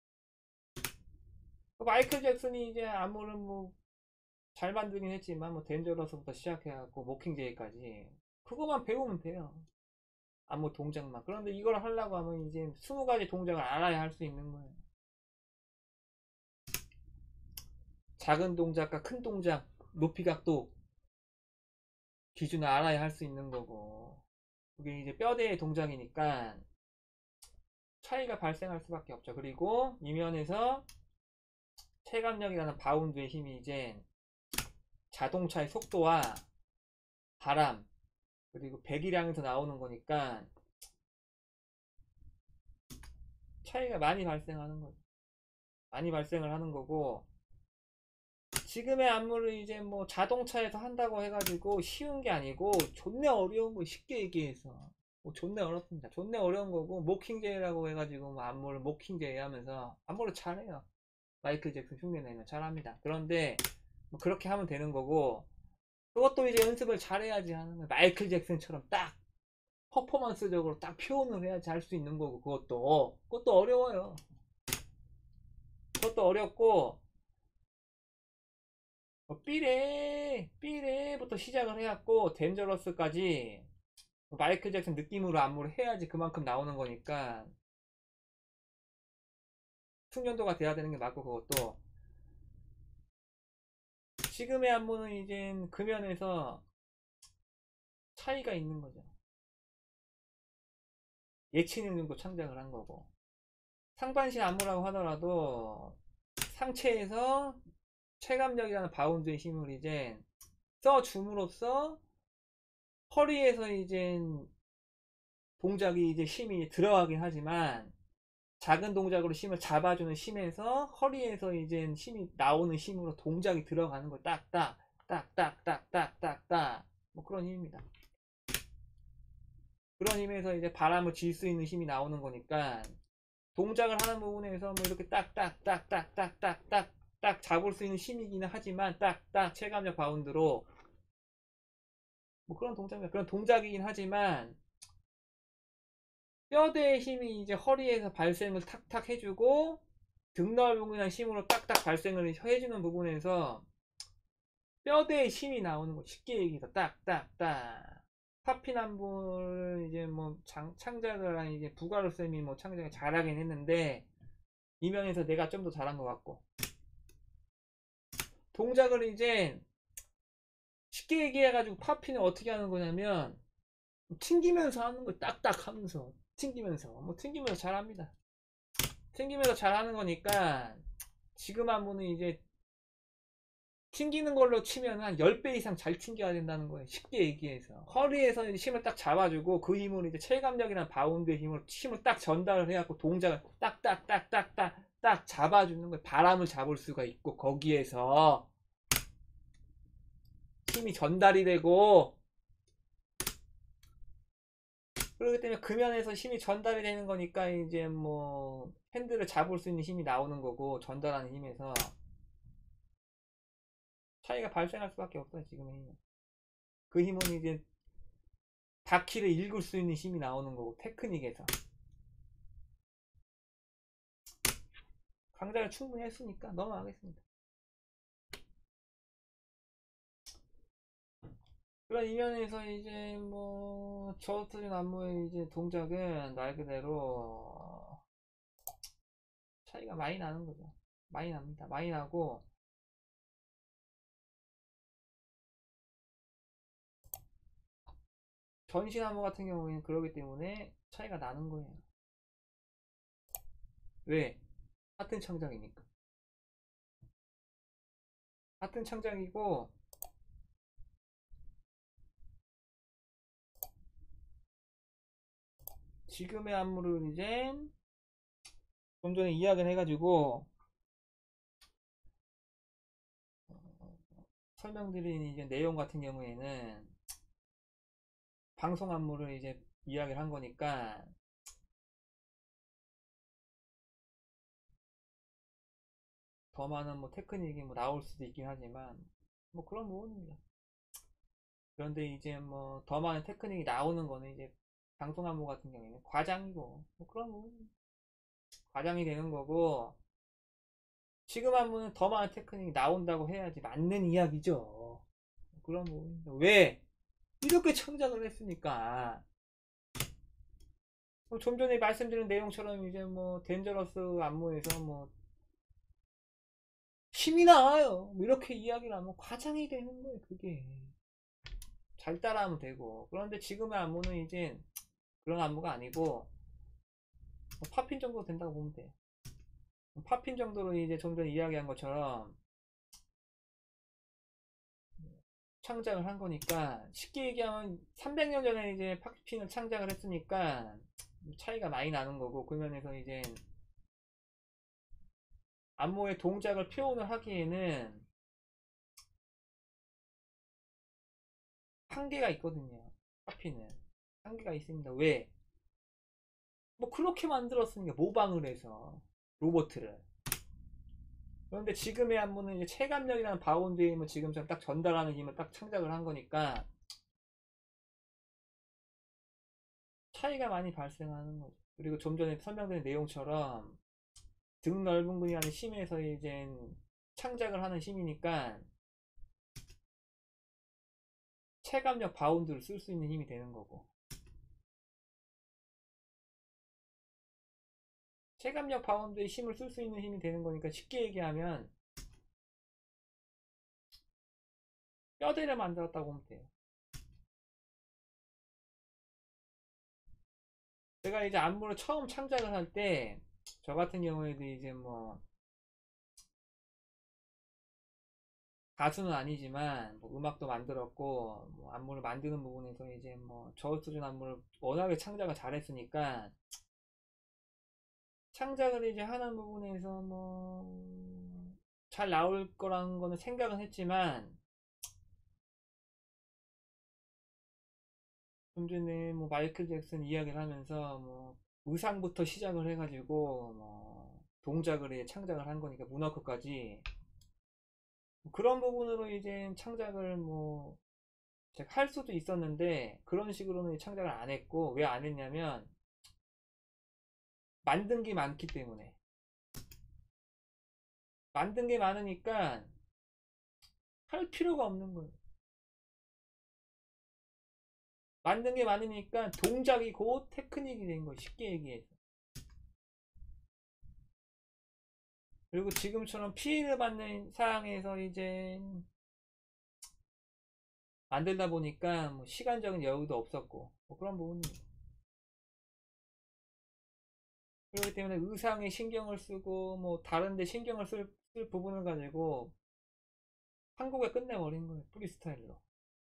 마이클 잭슨이 이제 안무를 뭐 잘 만들긴 했지만 뭐 덴저러스부터 시작해갖고 모킹제이까지 그거만 배우면 돼요. 안무 동작만. 그런데 이걸 하려고 하면 이제 스무 가지 동작을 알아야 할 수 있는 거예요. 작은 동작과 큰 동작, 높이 각도 기준을 알아야 할 수 있는 거고 그게 이제 뼈대의 동작이니까 차이가 발생할 수밖에 없죠. 그리고 이 면에서 체감력이라는 바운드의 힘이 이제 자동차의 속도와 바람 그리고 배기량에서 나오는 거니까 차이가 많이 발생하는 거죠. 많이 발생을 하는 거고 지금의 안무를 이제 뭐 자동차에서 한다고 해가지고 쉬운 게 아니고 존내 어려운 거 쉽게 얘기해서 뭐 존내 어렵습니다. 존내 어려운 거고 모킹제이라고 해가지고 뭐 안무를 모킹제이 하면서 안무를 잘해요. 마이클 잭슨 흉내 내면 잘합니다. 그런데 뭐 그렇게 하면 되는 거고 그것도 이제 연습을 잘해야지 하는 거예요. 마이클 잭슨처럼 딱 퍼포먼스적으로 딱 표현을 해야지 할 수 있는 거고 그것도 그것도 어려워요. 그것도 어렵고 뭐 삐레 삐레부터 시작을 해갖고 덴저러스까지 마이클 잭슨 느낌으로 안무를 해야지 그만큼 나오는 거니까 숙련도가 돼야 되는 게 맞고 그것도 지금의 안무는 이제 그 면에서 차이가 있는 거죠. 예치 능력도 창작을 한 거고 상반신 안무라고 하더라도 상체에서 체감력이라는 바운드의 힘을 이제 써줌으로써 허리에서 이제 동작이 이제 힘이 들어가긴 하지만 작은 동작으로 힘을 잡아주는 힘에서 허리에서 이제 힘이 나오는 힘으로 동작이 들어가는 거 딱딱 딱딱딱딱딱딱 뭐 그런 힘입니다. 그런 힘에서 이제 바람을 쥘 수 있는 힘이 나오는 거니까 동작을 하는 부분에서 뭐 이렇게 딱딱딱딱딱딱딱 딱 잡을 수 있는 힘이기는 하지만 딱딱 체감력 바운드로 뭐 그런 동작입니다. 그런 동작이긴 하지만 뼈대의 힘이 이제 허리에서 발생을 탁탁 해주고 등 넓은 힘으로 딱딱 발생을 해주는 부분에서 뼈대의 힘이 나오는 거 쉽게 얘기해서 딱딱딱 파피남불 이제 뭐 장, 창작을 한 이제 부가루 쌤이 뭐 창작을 잘하긴 했는데 이 면에서 내가 좀 더 잘한 것 같고 동작을 이제 쉽게 얘기해가지고 파피는 어떻게 하는 거냐면 튕기면서 하는 거 딱딱 하면서 튕기면서 뭐 튕기면서 잘합니다. 튕기면서 잘하는 거니까 지금 안무는 이제 튕기는 걸로 치면 한 십 배 이상 잘 튕겨야 된다는 거예요. 쉽게 얘기해서 허리에서 힘을 딱 잡아주고 그 힘으로 이제 체감력이나 바운드의 힘으로 힘을 딱 전달을 해갖고 동작을 딱딱딱딱딱 딱 잡아주는 거예요. 바람을 잡을 수가 있고 거기에서 힘이 전달이 되고 그렇기 때문에 그 면에서 힘이 전달이 되는 거니까 이제 뭐 핸들을 잡을 수 있는 힘이 나오는 거고 전달하는 힘에서 차이가 발생할 수밖에 없어요. 지금의 힘은 그 힘은 이제 바퀴를 읽을 수 있는 힘이 나오는 거고 테크닉에서 강좌를 충분히 했으니까 넘어가겠습니다. 그런 이면에서 이제 뭐 저스트린 안무의 이제 동작은 말 그대로 차이가 많이 나는 거죠. 많이 납니다. 많이 나고 전신 안무 같은 경우에는 그러기 때문에 차이가 나는 거예요. 왜? 같은 창작이니까. 같은 창작이고 지금의 안무를 이제 좀 전에 이야기를 해가지고 설명드린 이제 내용 같은 경우에는 방송 안무를 이제 이야기를 한 거니까 더 많은 뭐 테크닉이 뭐 나올 수도 있긴 하지만 뭐 그런 부분입니다. 그런데 이제 뭐 더 많은 테크닉이 나오는 거는 이제 방송 안무 같은 경우에는 과장이고 뭐 그런 부분 과장이 되는 거고 지금 안무는 더 많은 테크닉이 나온다고 해야지 맞는 이야기죠. 그런 부분 왜 이렇게 창작을 했으니까 좀 전에 말씀드린 내용처럼 이제 뭐 덴저러스 안무에서 뭐 힘이 나와요 뭐 이렇게 이야기를 하면 과장이 되는 거예요. 그게 잘 따라하면 되고 그런데 지금의 안무는 이제 그런 안무가 아니고 뭐 팝핀 정도 된다고 보면 돼요. 팝핀 정도로 이제 좀 전에 이야기한 것처럼 창작을 한 거니까 쉽게 얘기하면 삼백 년 전에 이제 팝핀을 창작을 했으니까 차이가 많이 나는 거고 그 면에서 이제 안무의 동작을 표현을 하기에는 한계가 있거든요. 팝핀은 한계가 있습니다. 왜? 뭐 그렇게 만들었으니까 모방을 해서 로버트를 그런데 지금의 안무는 이제 체감력이라는 바운드의 힘을 지금처럼 딱 전달하는 힘을 딱 창작을 한 거니까 차이가 많이 발생하는 거죠. 그리고 좀 전에 설명드린 내용처럼 등 넓은 근이라는 힘에서 이제 창작을 하는 힘이니까 체감력 바운드를 쓸 수 있는 힘이 되는 거고 체감력 바운드의 힘을 쓸 수 있는 힘이 되는 거니까 쉽게 얘기하면 뼈대를 만들었다고 보면 돼요. 제가 이제 안무를 처음 창작을 할 때 저 같은 경우에도 이제 뭐 가수는 아니지만 뭐 음악도 만들었고 뭐 안무를 만드는 부분에서 이제 뭐 저수준 안무를 워낙에 창작을 잘했으니까 창작을 이제 하는 부분에서 뭐 잘 나올 거라는 거는 생각은 했지만 좀 전에 뭐 마이클 잭슨 이야기를 하면서 뭐 의상부터 시작을 해가지고 뭐 동작을 해 창작을 한 거니까 문워크까지 그런 부분으로 이제 창작을 뭐 제가 할 수도 있었는데 그런 식으로는 창작을 안 했고, 왜 안 했냐면 만든 게 많기 때문에. 만든 게 많으니까 할 필요가 없는 거예요. 만든 게 많으니까 동작이 곧 테크닉이 된 거예요. 쉽게 얘기해서. 그리고 지금처럼 피해를 받는 상황에서 이제 만들다 보니까 뭐 시간적인 여유도 없었고 뭐 그런 부분입니다. 그렇기 때문에 의상에 신경을 쓰고 뭐 다른데 신경을 쓸, 쓸 부분을 가지고 한국에 끝내버린 거예요. 프리스타일로.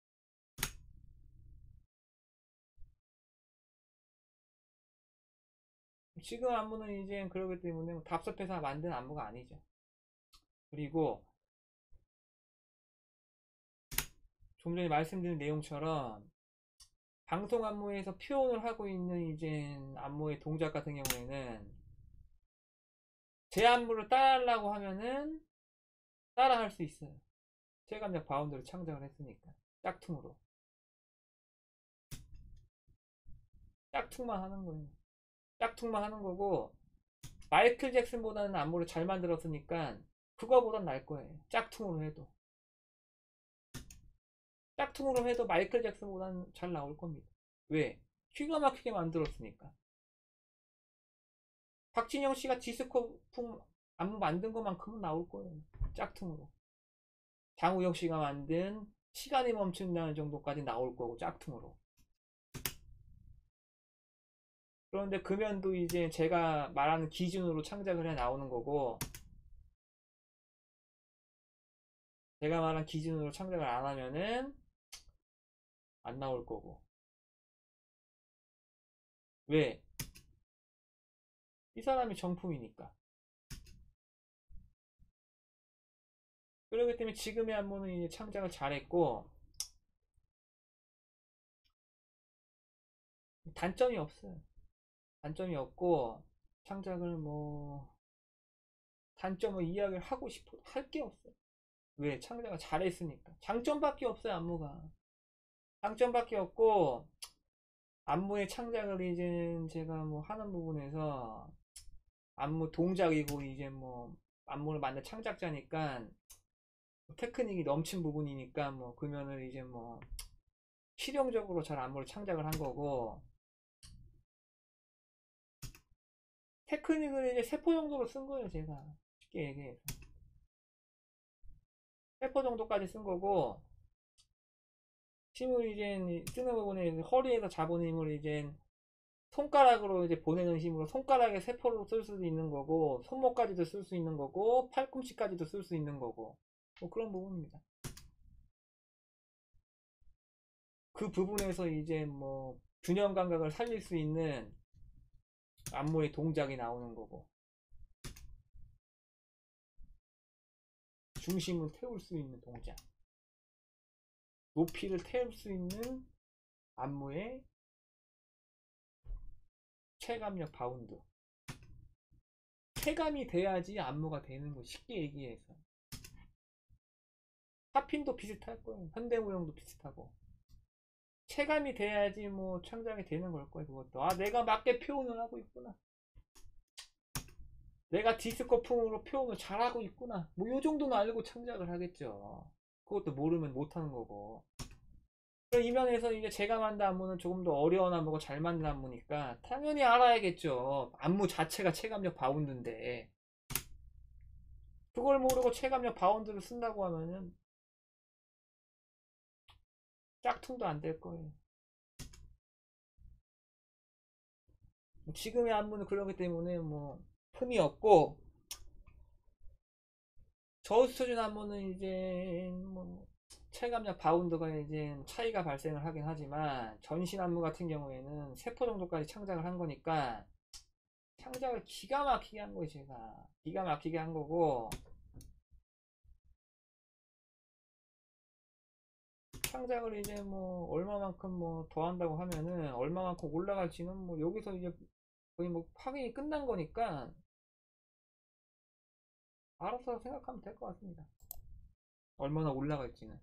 지금 안무는 이제 그러기 때문에 답습해서 만든 안무가 아니죠. 그리고 좀 전에 말씀드린 내용처럼 방송 안무에서 표현을 하고 있는 이제 안무의 동작 같은 경우에는 제 안무를 따라하려고 하면은 따라할 수 있어요. 체감적 바운드를 창작을 했으니까. 짝퉁으로. 짝퉁만 하는 거예요. 짝퉁만 하는 거고, 마이클 잭슨보다는 안무를 잘 만들었으니까 그거보단 날 거예요. 짝퉁으로 해도. 짝퉁으로 해도 마이클 잭슨보다는 잘 나올 겁니다. 왜? 기가 막히게 만들었으니까. 박진영 씨가 디스코풍 안무 만든 것만큼은 나올 거예요. 짝퉁으로. 장우혁 씨가 만든 시간이 멈춘다는 정도까지 나올 거고, 짝퉁으로. 그런데 금연도 이제 제가 말하는 기준으로 창작을 해 나오는 거고, 제가 말한 기준으로 창작을 안 하면은 안 나올 거고. 왜? 이 사람이 정품이니까. 그렇기 때문에 지금의 안무는 이제 창작을 잘했고, 단점이 없어요. 단점이 없고, 창작을 뭐, 단점을 이야기를 하고 싶어, 할 게 없어요. 왜? 창작을 잘했으니까. 장점밖에 없어요, 안무가. 장점밖에 없고, 안무의 창작을 이제 제가 뭐 하는 부분에서 안무 동작이고 이제 뭐 안무를 만든 창작자니까 테크닉이 넘친 부분이니까 뭐 그러면은 이제 뭐 실용적으로 잘 안무를 창작을 한 거고, 테크닉을 이제 세포 정도로 쓴 거예요. 제가 쉽게 얘기해서 세포 정도까지 쓴 거고, 힘을 이제 쓰는 부분에 허리에서 잡은 힘을 이제 손가락으로 이제 보내는 힘으로 손가락에 세포로 쓸 수도 있는 거고, 손목까지도 쓸 수 있는 거고, 팔꿈치까지도 쓸 수 있는 거고, 뭐 그런 부분입니다. 그 부분에서 이제 뭐 균형 감각을 살릴 수 있는 안무의 동작이 나오는 거고, 중심을 태울 수 있는 동작, 높이를 태울 수 있는 안무의 체감력 바운드. 체감이 돼야지 안무가 되는 거. 쉽게 얘기해서 팝핀도 비슷할 거예요. 현대무용도 비슷하고 체감이 돼야지 뭐 창작이 되는 걸 거예요. 그것도 아 내가 맞게 표현을 하고 있구나, 내가 디스코풍으로 표현을 잘하고 있구나, 뭐 요 정도는 알고 창작을 하겠죠. 그것도 모르면 못하는 거고. 이 면에서 이제 제가 만든 안무는 조금 더 어려운 안무고 잘 만든 안무니까 당연히 알아야겠죠. 안무 자체가 체감력 바운드인데 그걸 모르고 체감력 바운드를 쓴다고 하면은 짝퉁도 안 될 거예요. 지금의 안무는 그렇기 때문에 뭐 흠이 없고, 저우 수준 안무는 이제 뭐 체감력 바운드가 이제 차이가 발생을 하긴 하지만, 전신 안무 같은 경우에는 세포 정도까지 창작을 한 거니까 창작을 기가 막히게 한 거예요. 제가 기가 막히게 한 거고, 창작을 이제 뭐 얼마만큼 뭐 더 한다고 하면은 얼마만큼 올라갈지는 뭐 여기서 이제 거의 뭐 확인이 끝난 거니까 알아서 생각하면 될 것 같습니다. 얼마나 올라갈지는.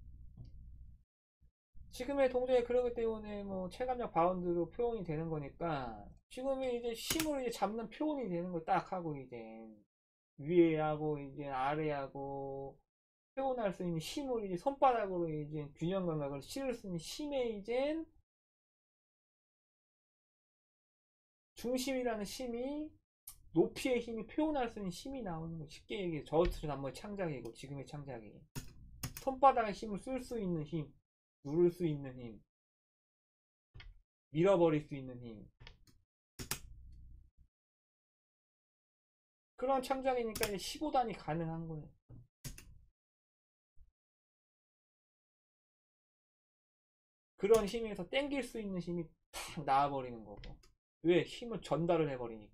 지금의 동작이 그러기 때문에 뭐 체감력 바운드로 표현이 되는 거니까 지금은 이제 힘을 이제 잡는 표현이 되는 거 딱 하고 이제 위에하고 이제 아래하고 표현할 수 있는 힘을 이제 손바닥으로 이제 균형 감각을 실을 수 있는 힘에 이제 중심이라는 힘이 높이의 힘이 표현할 수 있는 힘이 나오는 거. 쉽게 얘기해 저우트는 한번 창작이고 지금의 창작이 손바닥의 힘을 쓸 수 있는 힘, 누를 수 있는 힘, 밀어버릴 수 있는 힘, 그런 창작이니까 이제 십오 단이 가능한 거예요. 그런 힘에서 땡길 수 있는 힘이 탁 나와버리는 거고. 왜? 힘을 전달을 해버리니까.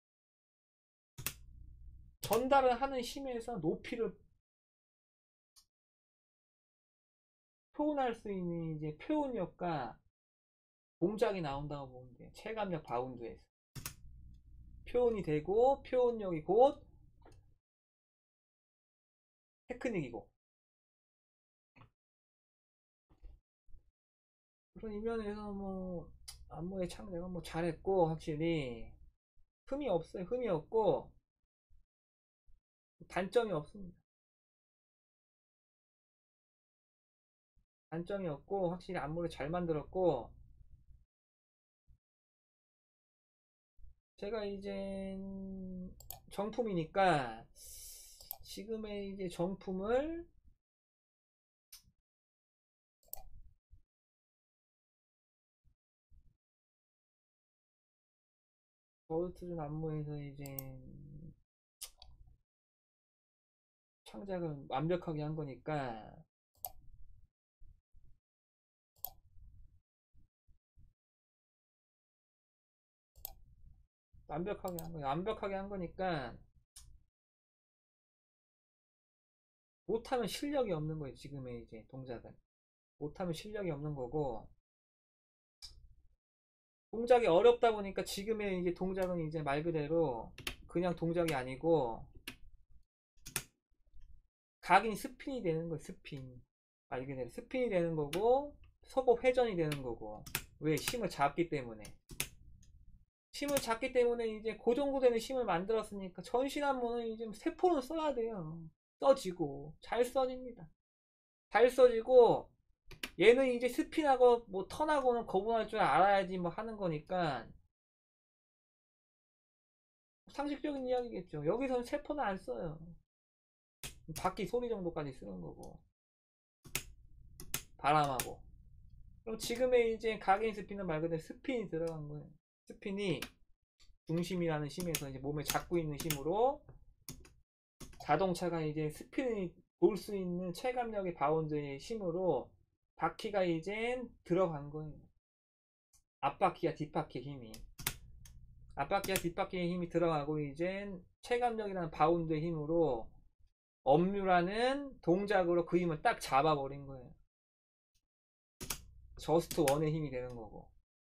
전달을 하는 힘에서 높이를 표현할 수 있는 이제 표현력과 동작이 나온다고 보면 돼요. 체감력 바운드에서. 표현이 되고, 표현력이 곧 테크닉이고. 그런 이면에서 뭐, 안무의 창작은 뭐 잘했고, 확실히. 흠이 없어요. 흠이 없고, 단점이 없습니다. 단점이 없고, 확실히 안무를 잘 만들었고, 제가 이제 정품이니까 지금의 이제 정품을 버드트준 안무에서 이제 창작을 완벽하게 한 거니까 완벽하게 한 거예요. 완벽하게 한 거니까 못하면 실력이 없는 거예요. 지금의 이제 동작은 못하면 실력이 없는 거고 동작이 어렵다 보니까 지금의 이제 동작은 이제 말 그대로 그냥 동작이 아니고 각인 스핀이 되는 거예요. 스핀 말 그대로 스핀이 되는 거고 속업 회전이 되는 거고 왜? 힘을 잡기 때문에 힘을 잡기 때문에 이제 고정고되는 힘을 만들었으니까 전신한번은 이제 세포는 써야 돼요. 써지고 잘 써집니다. 잘 써지고 얘는 이제 스핀하고 뭐 턴하고는 거분할 줄 알아야지 뭐 하는 거니까 상식적인 이야기겠죠. 여기서는 세포는 안 써요. 바퀴 소리 정도까지 쓰는 거고 바람하고 그럼 지금의 이제 각인 스핀은 말 그대로 스핀이 들어간 거예요. 스핀이 중심이라는 힘에서 이제 몸에 잡고 있는 힘으로 자동차가 이제 스핀이 돌 수 있는 체감력의 바운드의 힘으로 바퀴가 이제 들어간 거예요. 앞바퀴와 뒷바퀴의 힘이 앞바퀴와 뒷바퀴의 힘이 들어가고 이제 체감력이라는 바운드의 힘으로 업류라는 동작으로 그 힘을 딱 잡아버린 거예요. 저스트 원의 힘이 되는 거고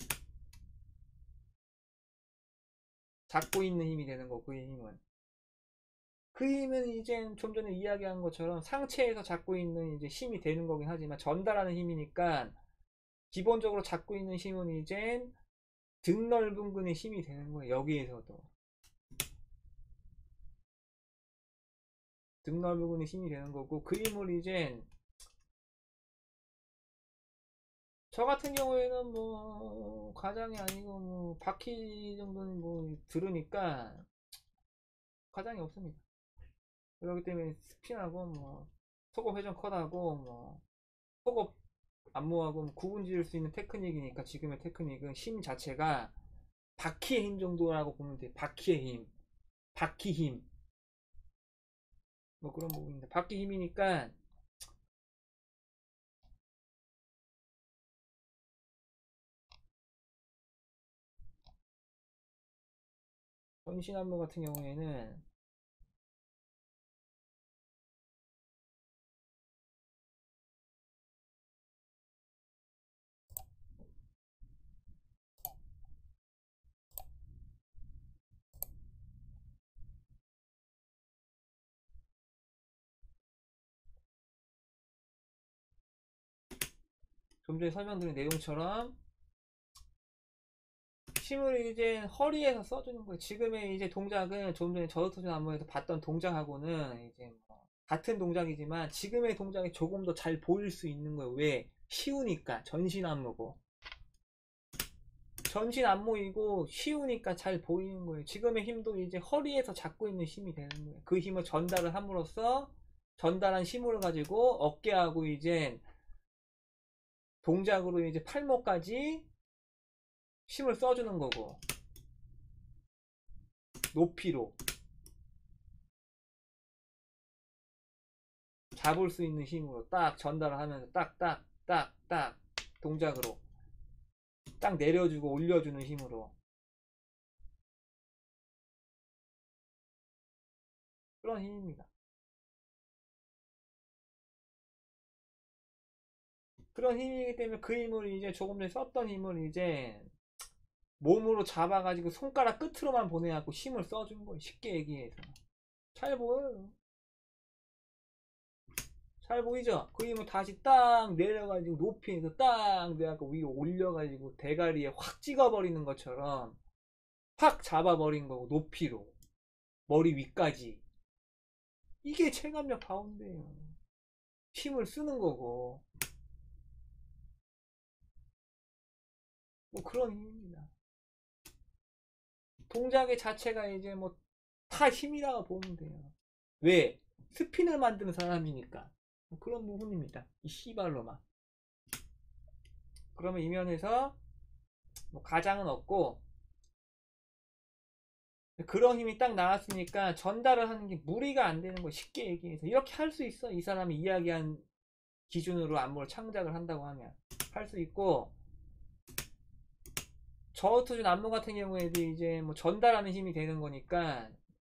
잡고 있는 힘이 되는 거고 그의 힘은 그 힘은 이제 좀 전에 이야기한 것처럼 상체에서 잡고 있는 이제 힘이 되는 거긴 하지만 전달하는 힘이니까 기본적으로 잡고 있는 힘은 이제 등 넓은 근의 힘이 되는 거예요. 여기에서도 등 넓은 근의 힘이 되는 거고 그 힘을 이제 저 같은 경우에는 뭐 과장이 아니고 뭐 바퀴 정도는 뭐 들으니까 과장이 없습니다. 그렇기 때문에 스핀하고 뭐 속업 회전 컷하고 뭐 속업 안무하고 뭐 구분 지을 수 있는 테크닉이니까 지금의 테크닉은 힘 자체가 바퀴의 힘 정도라고 보면 돼. 바퀴의 힘, 바퀴 힘, 뭐 그런 부분인데 바퀴 힘이니까 전신 안무 같은 경우에는 좀 전에 설명드린 내용처럼 힘을 이제 허리에서 써주는 거예요. 지금의 이제 동작은 좀 전에 저어토준 안무에서 봤던 동작하고는 이제 뭐 같은 동작이지만 지금의 동작이 조금 더 잘 보일 수 있는 거예요. 왜? 쉬우니까. 전신 안무고. 전신 안무이고 쉬우니까 잘 보이는 거예요. 지금의 힘도 이제 허리에서 잡고 있는 힘이 되는 거예요. 그 힘을 전달을 함으로써 전달한 힘을 가지고 어깨하고 이제 동작으로 이제 팔목까지 힘을 써주는 거고, 높이로 잡을 수 있는 힘으로 딱 전달을 하면서 딱 딱 딱 딱 동작으로 딱 내려주고 올려주는 힘으로, 그런 힘입니다. 그런 힘이기 때문에 그 힘을 이제 조금 전에 썼던 힘을 이제 몸으로 잡아가지고 손가락 끝으로만 보내갖고 힘을 써준 거예요. 쉽게 얘기해서. 잘 보여요. 잘 보이죠? 그 힘을 다시 딱 내려가지고 높이에서 딱 내가 위로 올려가지고 대가리에 확 찍어버리는 것처럼 확 잡아버린 거고, 높이로 머리 위까지. 이게 체감력 바운드예요. 힘을 쓰는 거고, 뭐 그런 힘입니다. 동작의 자체가 이제 뭐 다 힘이라고 보면 돼요. 왜? 스핀을 만드는 사람이니까. 뭐 그런 부분입니다. 이 씨발로만. 그러면 이 면에서 뭐 가장은 없고, 그런 힘이 딱 나왔으니까 전달을 하는 게 무리가 안 되는 거. 쉽게 얘기해서 이렇게 할 수 있어. 이 사람이 이야기한 기준으로 안무를 창작을 한다고 하면 할 수 있고, 저어투준 안무 같은 경우에도 이제 뭐 전달하는 힘이 되는 거니까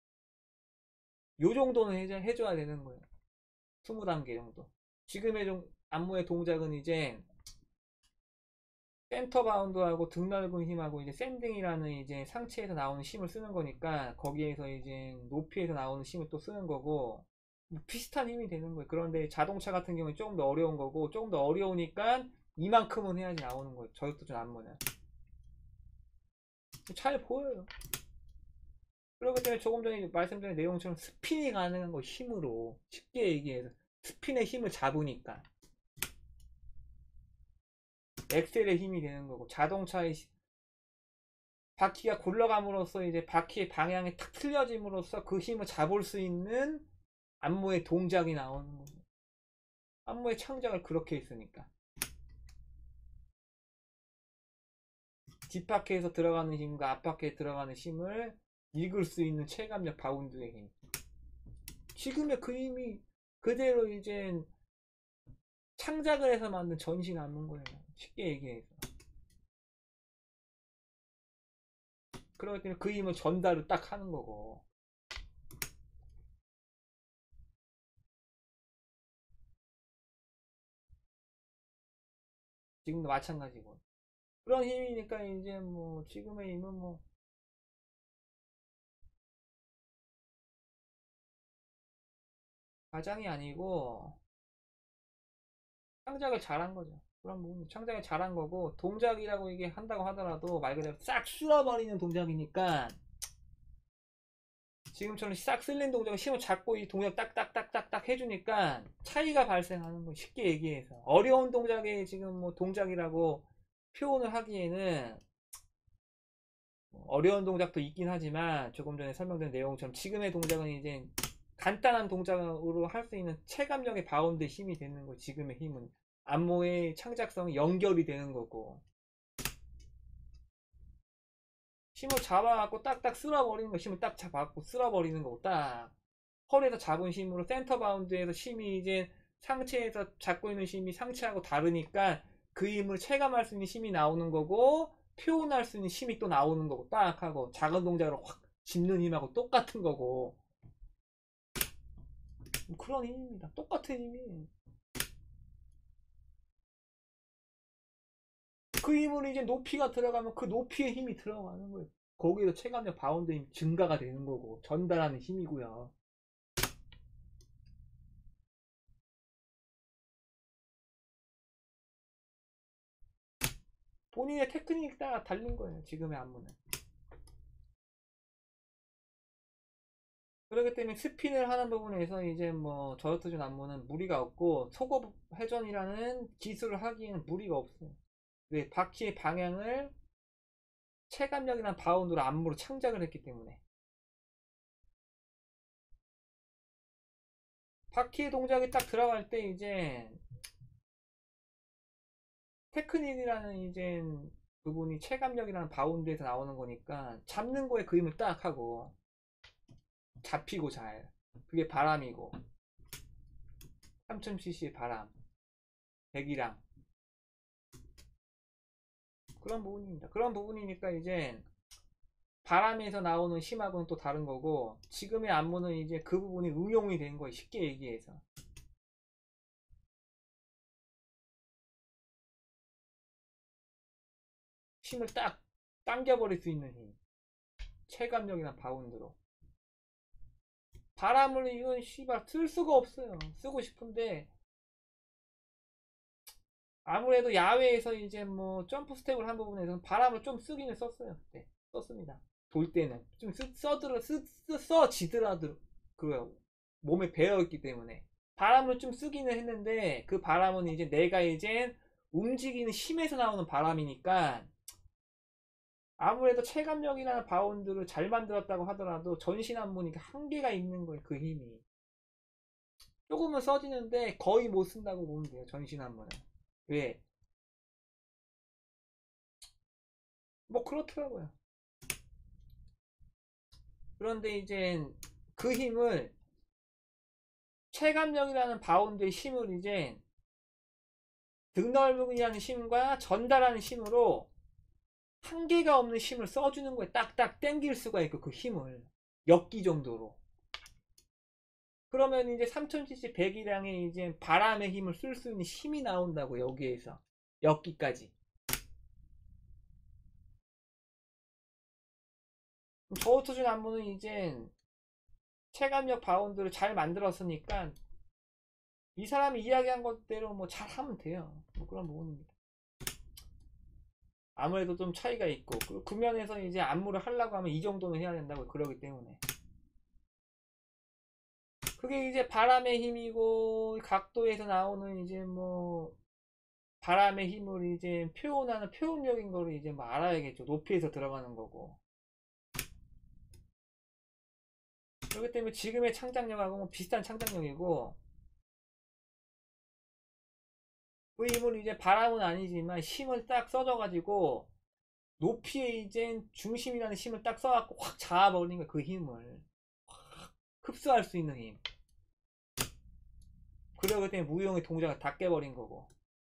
요 정도는 해줘, 해줘야 되는 거예요. 스무 단계 정도. 지금의 좀 안무의 동작은 이제 센터 바운드하고 등 넓은 힘하고 이제 샌딩이라는 이제 상체에서 나오는 힘을 쓰는 거니까 거기에서 이제 높이에서 나오는 힘을 또 쓰는 거고, 뭐 비슷한 힘이 되는 거예요. 그런데 자동차 같은 경우는 조금 더 어려운 거고, 조금 더 어려우니까 이만큼은 해야지 나오는 거예요. 저어투준 안무는. 잘 보여요. 그렇기 때문에 조금 전에 말씀드린 내용처럼 스핀이 가능한 거, 힘으로 쉽게 얘기해서 스핀의 힘을 잡으니까 엑셀의 힘이 되는 거고, 자동차의 바퀴가 굴러감으로써 이제 바퀴의 방향이 탁 틀려짐으로써 그 힘을 잡을 수 있는 안무의 동작이 나오는 거죠. 안무의 창작을 그렇게 했으니까. 뒷바퀴에서 들어가는 힘과 앞바퀴에 들어가는 힘을 읽을 수 있는 체감력 바운드의 힘. 지금의 그 힘이 그대로 이제 창작을 해서 만든 전신 안무인 거예요. 쉽게 얘기해서. 그렇기 때문에 그 힘을 전달을 딱 하는 거고. 지금도 마찬가지고. 그런 힘이니까 이제 뭐 지금의 힘은 뭐 과장이 아니고 창작을 잘한 거죠. 그런 부분 창작을 잘한 거고, 동작이라고 이게 한다고 하더라도 말 그대로 싹 쓸어버리는 동작이니까 지금처럼 싹 쓸린 동작을 힘을 잡고 이 동작 딱딱딱딱딱 해주니까 차이가 발생하는 거. 쉽게 얘기해서 어려운 동작에 지금 뭐 동작이라고 표현을 하기에는, 어려운 동작도 있긴 하지만 조금 전에 설명드린 내용처럼 지금의 동작은 이제 간단한 동작으로 할 수 있는 체감력의 바운드에 힘이 되는 거. 지금의 힘은 안무의 창작성이 연결이 되는 거고, 힘을 잡아갖고 딱딱 쓸어버리는 거, 힘을 딱 잡아갖고 쓸어버리는 거고, 딱 허리에서 잡은 힘으로 센터 바운드에서 힘이 이제 상체에서 잡고 있는 힘이 상체하고 다르니까 그 힘을 체감할 수 있는 힘이 나오는 거고, 표현할 수 있는 힘이 또 나오는 거고, 딱 하고 작은 동작으로 확 짚는 힘하고 똑같은 거고, 뭐 그런 힘입니다. 똑같은 힘이에요. 그 힘을 이제 높이가 들어가면 그 높이의 힘이 들어가는 거예요. 거기에서 체감력 바운드 힘 증가가 되는 거고, 전달하는 힘이고요. 본인의 테크닉에 따라 달린 거예요. 지금의 안무는. 그렇기 때문에 스핀을 하는 부분에서 이제 뭐 저어투준 안무는 무리가 없고 속업 회전이라는 기술을 하기에는 무리가 없어요. 왜? 바퀴의 방향을 체감력이나 바운드로 안무로 창작을 했기 때문에. 바퀴의 동작이 딱 들어갈 때 이제 테크닉이라는 이제 부분이 체감력이라는 바운드에서 나오는 거니까 잡는 거에 그 힘을 딱 하고 잡히고 잘, 그게 바람이고 삼천 씨씨의 바람, 배기량, 그런 부분입니다. 그런 부분이니까 이제 바람에서 나오는 힘하고는 또 다른 거고, 지금의 안무는 이제 그 부분이 응용이 된 거예요. 쉽게 얘기해서. 힘을 딱 당겨버릴 수 있는 힘, 체감력이나 바운드로. 바람을 이건 씨발 쓸 수가 없어요. 쓰고 싶은데 아무래도 야외에서 이제 뭐 점프 스텝을 한 부분에서는 바람을 좀 쓰기는 썼어요. 그때 썼습니다. 돌 때는 좀 쓰, 써들어 쓰, 쓰, 써지더라도 그 몸에 배어있기 때문에 바람을 좀 쓰기는 했는데, 그 바람은 이제 내가 이제 움직이는 힘에서 나오는 바람이니까 아무래도 체감력이나 바운드를 잘 만들었다고 하더라도 전신 안무니까 한계가 있는 거예요. 그 힘이 조금은 써지는데 거의 못 쓴다고 보면 돼요. 전신 안무는. 왜? 뭐 그렇더라고요. 그런데 이제 그 힘을, 체감력이라는 바운드의 힘을 이제 등넓이라는 힘과 전달하는 힘으로 한계가 없는 힘을 써주는 거에 딱딱 땡길 수가 있고, 그 힘을 엮기 정도로. 그러면 이제 삼천 씨씨 배기량의 이제 바람의 힘을 쓸 수 있는 힘이 나온다고, 여기에서 엮기까지. 저우투준 안무는 이제 체감력 바운드를 잘 만들었으니까 이 사람이 이야기한 것대로 뭐 잘하면 돼요. 뭐 그런 부분입니다. 아무래도 좀 차이가 있고, 그리고 그 면에서 이제 안무를 하려고 하면 이 정도는 해야 된다고 그러기 때문에, 그게 이제 바람의 힘이고 각도에서 나오는 이제 뭐 바람의 힘을 이제 표현하는 표현력인 거를 이제 뭐 알아야겠죠. 높이에서 들어가는 거고. 그렇기 때문에 지금의 창작력하고 뭐 비슷한 창작력이고, 그 힘을 이제 바람은 아니지만 힘을 딱 써줘가지고 높이에 이제 중심이라는 힘을 딱 써갖고 확 잡아버리는 거야. 그 힘을 확 흡수할 수 있는 힘. 그러기 때문에 무용의 동작을 다 깨버린 거고,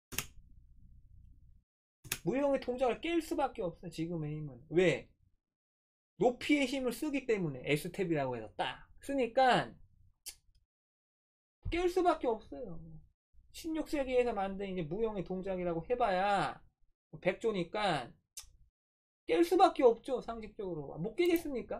무용의 동작을 깰 수밖에 없어. 지금의 힘은. 왜? 높이의 힘을 쓰기 때문에. S텝이라고 해서 딱 쓰니까 깰 수밖에 없어요. 십육 세기에서 만든 이제 무용의 동작이라고 해봐야 백조니까 깰 수밖에 없죠. 상식적으로. 못 깨겠습니까?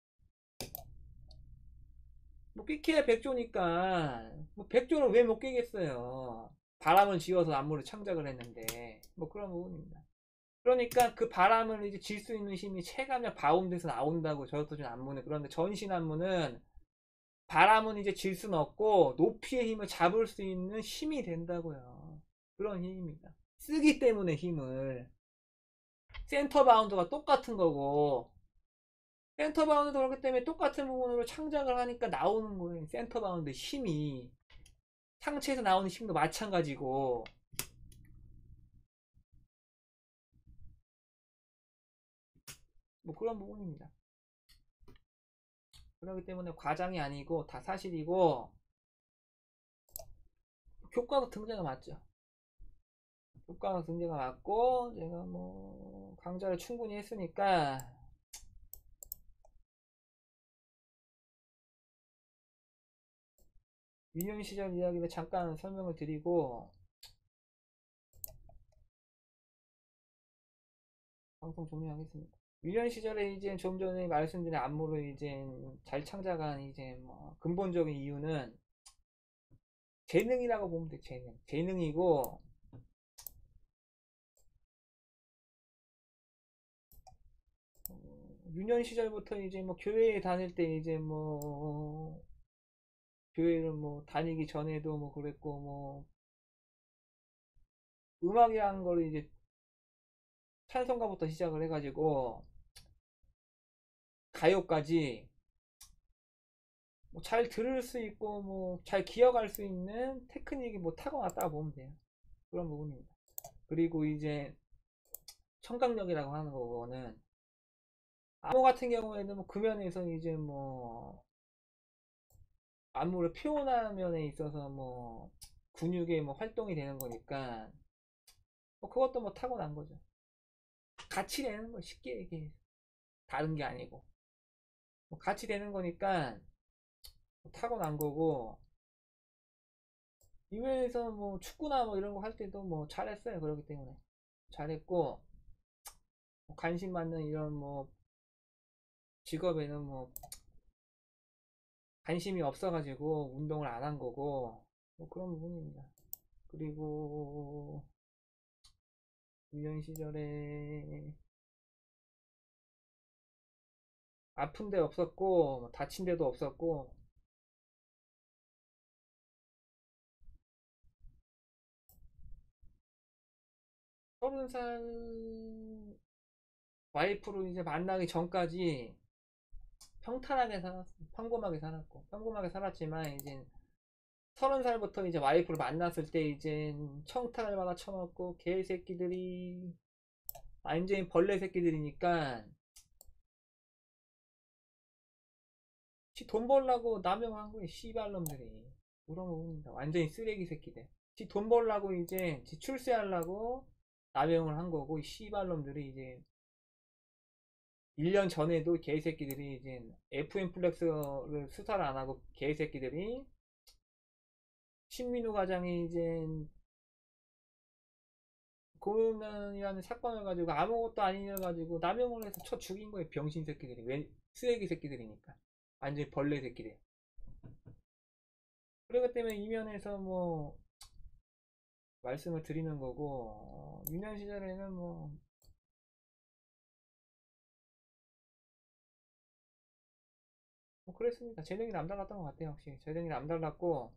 뭐 깨켜야 백조니까. 뭐 백조를 왜 못 깨겠어요? 바람을 지어서 안무를 창작을 했는데. 뭐 그런 부분입니다. 그러니까 그 바람을 이제 질 수 있는 힘이 체감력 바운드에서 나온다고, 저어투준 안무는. 그런데 전신 안무는 바람은 이제 질 수는 없고 높이의 힘을 잡을 수 있는 힘이 된다고요. 그런 힘입니다. 쓰기 때문에 힘을. 센터 바운드가 똑같은 거고, 센터 바운드도 그렇기 때문에 똑같은 부분으로 창작을 하니까 나오는 거예요. 센터 바운드 힘이. 상체에서 나오는 힘도 마찬가지고. 뭐 그런 부분입니다. 그렇기 때문에 과장이 아니고 다 사실이고, 교과서 등재가 맞죠. 교과서 등재가 맞고, 제가 뭐 강좌를 충분히 했으니까. 유년 시절 이야기를 잠깐 설명을 드리고 방송 종료하겠습니다. 유년 시절에 이제 좀 전에 말씀드린 안무를 이제 잘 창작한 이제 뭐 근본적인 이유는 재능이라고 보면 돼. 재능. 재능이고, 유년 시절부터 이제 뭐 교회에 다닐 때 이제 뭐 교회를 뭐 다니기 전에도 뭐 그랬고 뭐 음악이라는 걸 이제 찬송가부터 시작을 해가지고 가요까지 뭐 잘 들을 수 있고 뭐 잘 기억할 수 있는 테크닉이 뭐 타고났다고 보면 돼요. 그런 부분입니다. 그리고 이제 청각력이라고 하는 거는 안무 같은 경우에는 뭐 금연에서 이제 뭐 안무를 표현하는 면에 있어서 뭐 근육의 뭐 활동이 되는 거니까 뭐 그것도 뭐 타고난 거죠. 같이 되는 거 쉽게 얘기해. 다른 게 아니고 뭐 같이 되는 거니까 뭐 타고난 거고 이외에서 뭐 축구나 뭐 이런 거 할 때도 뭐 잘했어요. 그렇기 때문에 잘했고 뭐 관심 받는 이런 뭐 직업에는 뭐 관심이 없어가지고 운동을 안 한 거고 뭐 그런 부분입니다. 그리고 유년 시절에 아픈 데 없었고 뭐 다친 데도 없었고 서른 살 와이프로 이제 만나기 전까지 평탄하게 살았어. 평범하게 살았고 평범하게 살았지만 이제 서른 살부터 이제 와이프를 만났을 때 이제 청탁을 받아 쳐먹고 개새끼들이 완전히 벌레 새끼들이니까 지 돈 벌라고 남용한 거예요. 씨발놈들이 그런 거 봅니다. 완전히 쓰레기 새끼들. 지 돈 벌라고 이제 지 출세하려고 남용을 한 거고 이 씨발놈들이 이제 일 년 전에도 개새끼들이 이제 에프엠 플렉스를 수사를 안 하고 개새끼들이 신민우 과장이 이제 고문이라는 사건을 가지고 아무것도 아니냐 가지고 남용을 해서 쳐 죽인 거예요. 병신 새끼들이. 왜 쓰레기 새끼들이니까. 완전히 벌레 새끼들. 그렇기 때문에 이 면에서 뭐 말씀을 드리는 거고 어, 유년 시절에는 뭐, 뭐 그랬습니다. 재능이 남달랐던 것 같아요. 확실히 재능이 남달랐고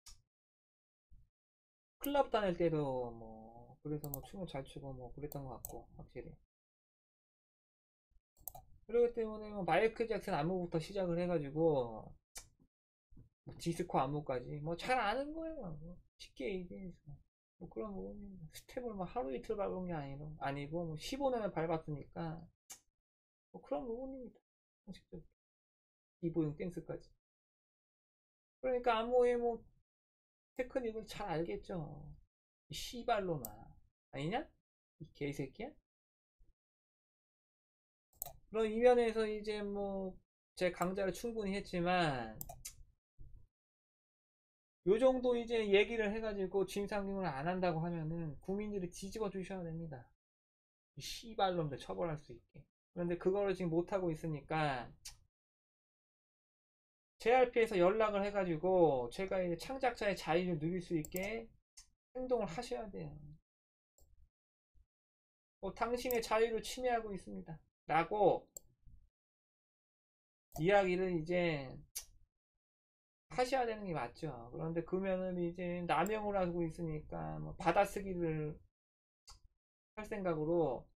클럽 다닐 때도 뭐 그래서 뭐 춤을 잘 추고 뭐 그랬던 것 같고 확실히. 그렇기 때문에 뭐 마이클 잭슨 안무부터 시작을 해가지고 뭐 디스코 안무까지 뭐 잘 아는 거예요. 뭐 쉽게 얘기해서 뭐 그런 부분입니다. 스텝을 뭐 하루 이틀 밟은 게 아니고 아니고 뭐 십오 년을 밟았으니까 뭐 그런 부분입니다. 상식적으로 이보용 댄스까지. 그러니까 안무의 뭐 테크닉을 잘 알겠죠. 이 씨발로마 아니냐? 이 개새끼야? 그런 이면에서 이제 뭐 제 강좌를 충분히 했지만 요 정도 이제 얘기를 해가지고 진상규명을 안 한다고 하면은 국민들이 뒤집어 주셔야 됩니다. 이 씨발놈들 처벌할 수 있게. 그런데 그거를 지금 못하고 있으니까 제이알피에서 연락을 해가지고 제가 이제 창작자의 자유를 누릴 수 있게 행동을 하셔야 돼요. 뭐 당신의 자유를 침해하고 있습니다. 라고 이야기를 이제 하셔야 되는 게 맞죠. 그런데 그러면은 이제 남용을 하고 있으니까 뭐 받아쓰기를 할 생각으로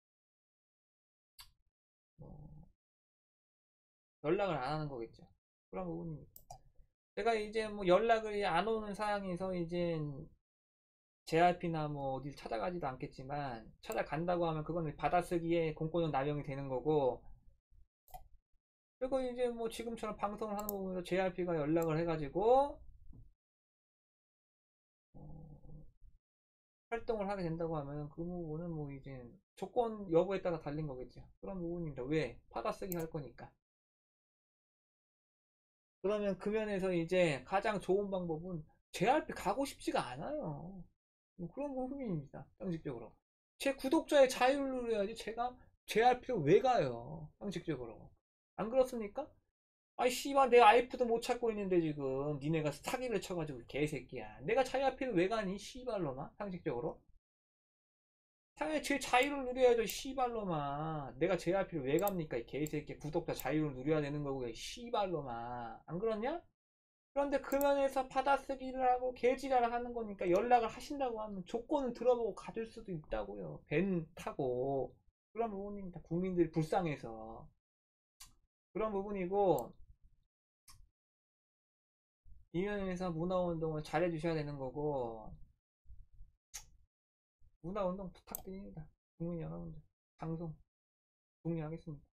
뭐 연락을 안 하는 거겠죠. 그런 부분입니다. 제가 이제 뭐 연락을 안 오는 상황에서 이제 제이알피나 뭐 어딜 찾아가지도 않겠지만 찾아간다고 하면 그거는 받아쓰기에 공권력 남용이 되는 거고 그리고 이제 뭐 지금처럼 방송을 하는 거 보면서 제이알피가 연락을 해가지고 어, 활동을 하게 된다고 하면 그 부분은 뭐 이제 조건 여부에 따라 달린 거겠죠. 그런 부분입니다. 왜? 받아쓰기 할 거니까. 그러면 그 면에서 이제 가장 좋은 방법은 제이알피 가고 싶지가 않아요. 뭐 그런 부분입니다. 상식적으로. 제 구독자의 자유를 누려야지 제가 제이알피를 왜 가요? 상식적으로. 안 그렇습니까? 아이 씨발 내 아이프도 못 찾고 있는데 지금 니네가 사기를 쳐가지고 개새끼야. 내가 제이알피를 왜 가니? 씨발로나 상식적으로. 당연히 제 자유를 누려야죠, 씨발로만. 내가 제이알피를 왜 갑니까, 이 개새끼. 구독자 자유를 누려야 되는 거고, 이 씨발로만. 안 그렇냐? 그런데 그 면에서 받아쓰기를 하고 개지랄을 하는 거니까 연락을 하신다고 하면 조건을 들어보고 가질 수도 있다고요. 벤 타고. 그런 부분입니다. 국민들이 불쌍해서. 그런 부분이고, 이 면에서 문화운동을 잘해주셔야 되는 거고, 문화운동 부탁드립니다. 국민 여러분들. 방송 종료하겠습니다.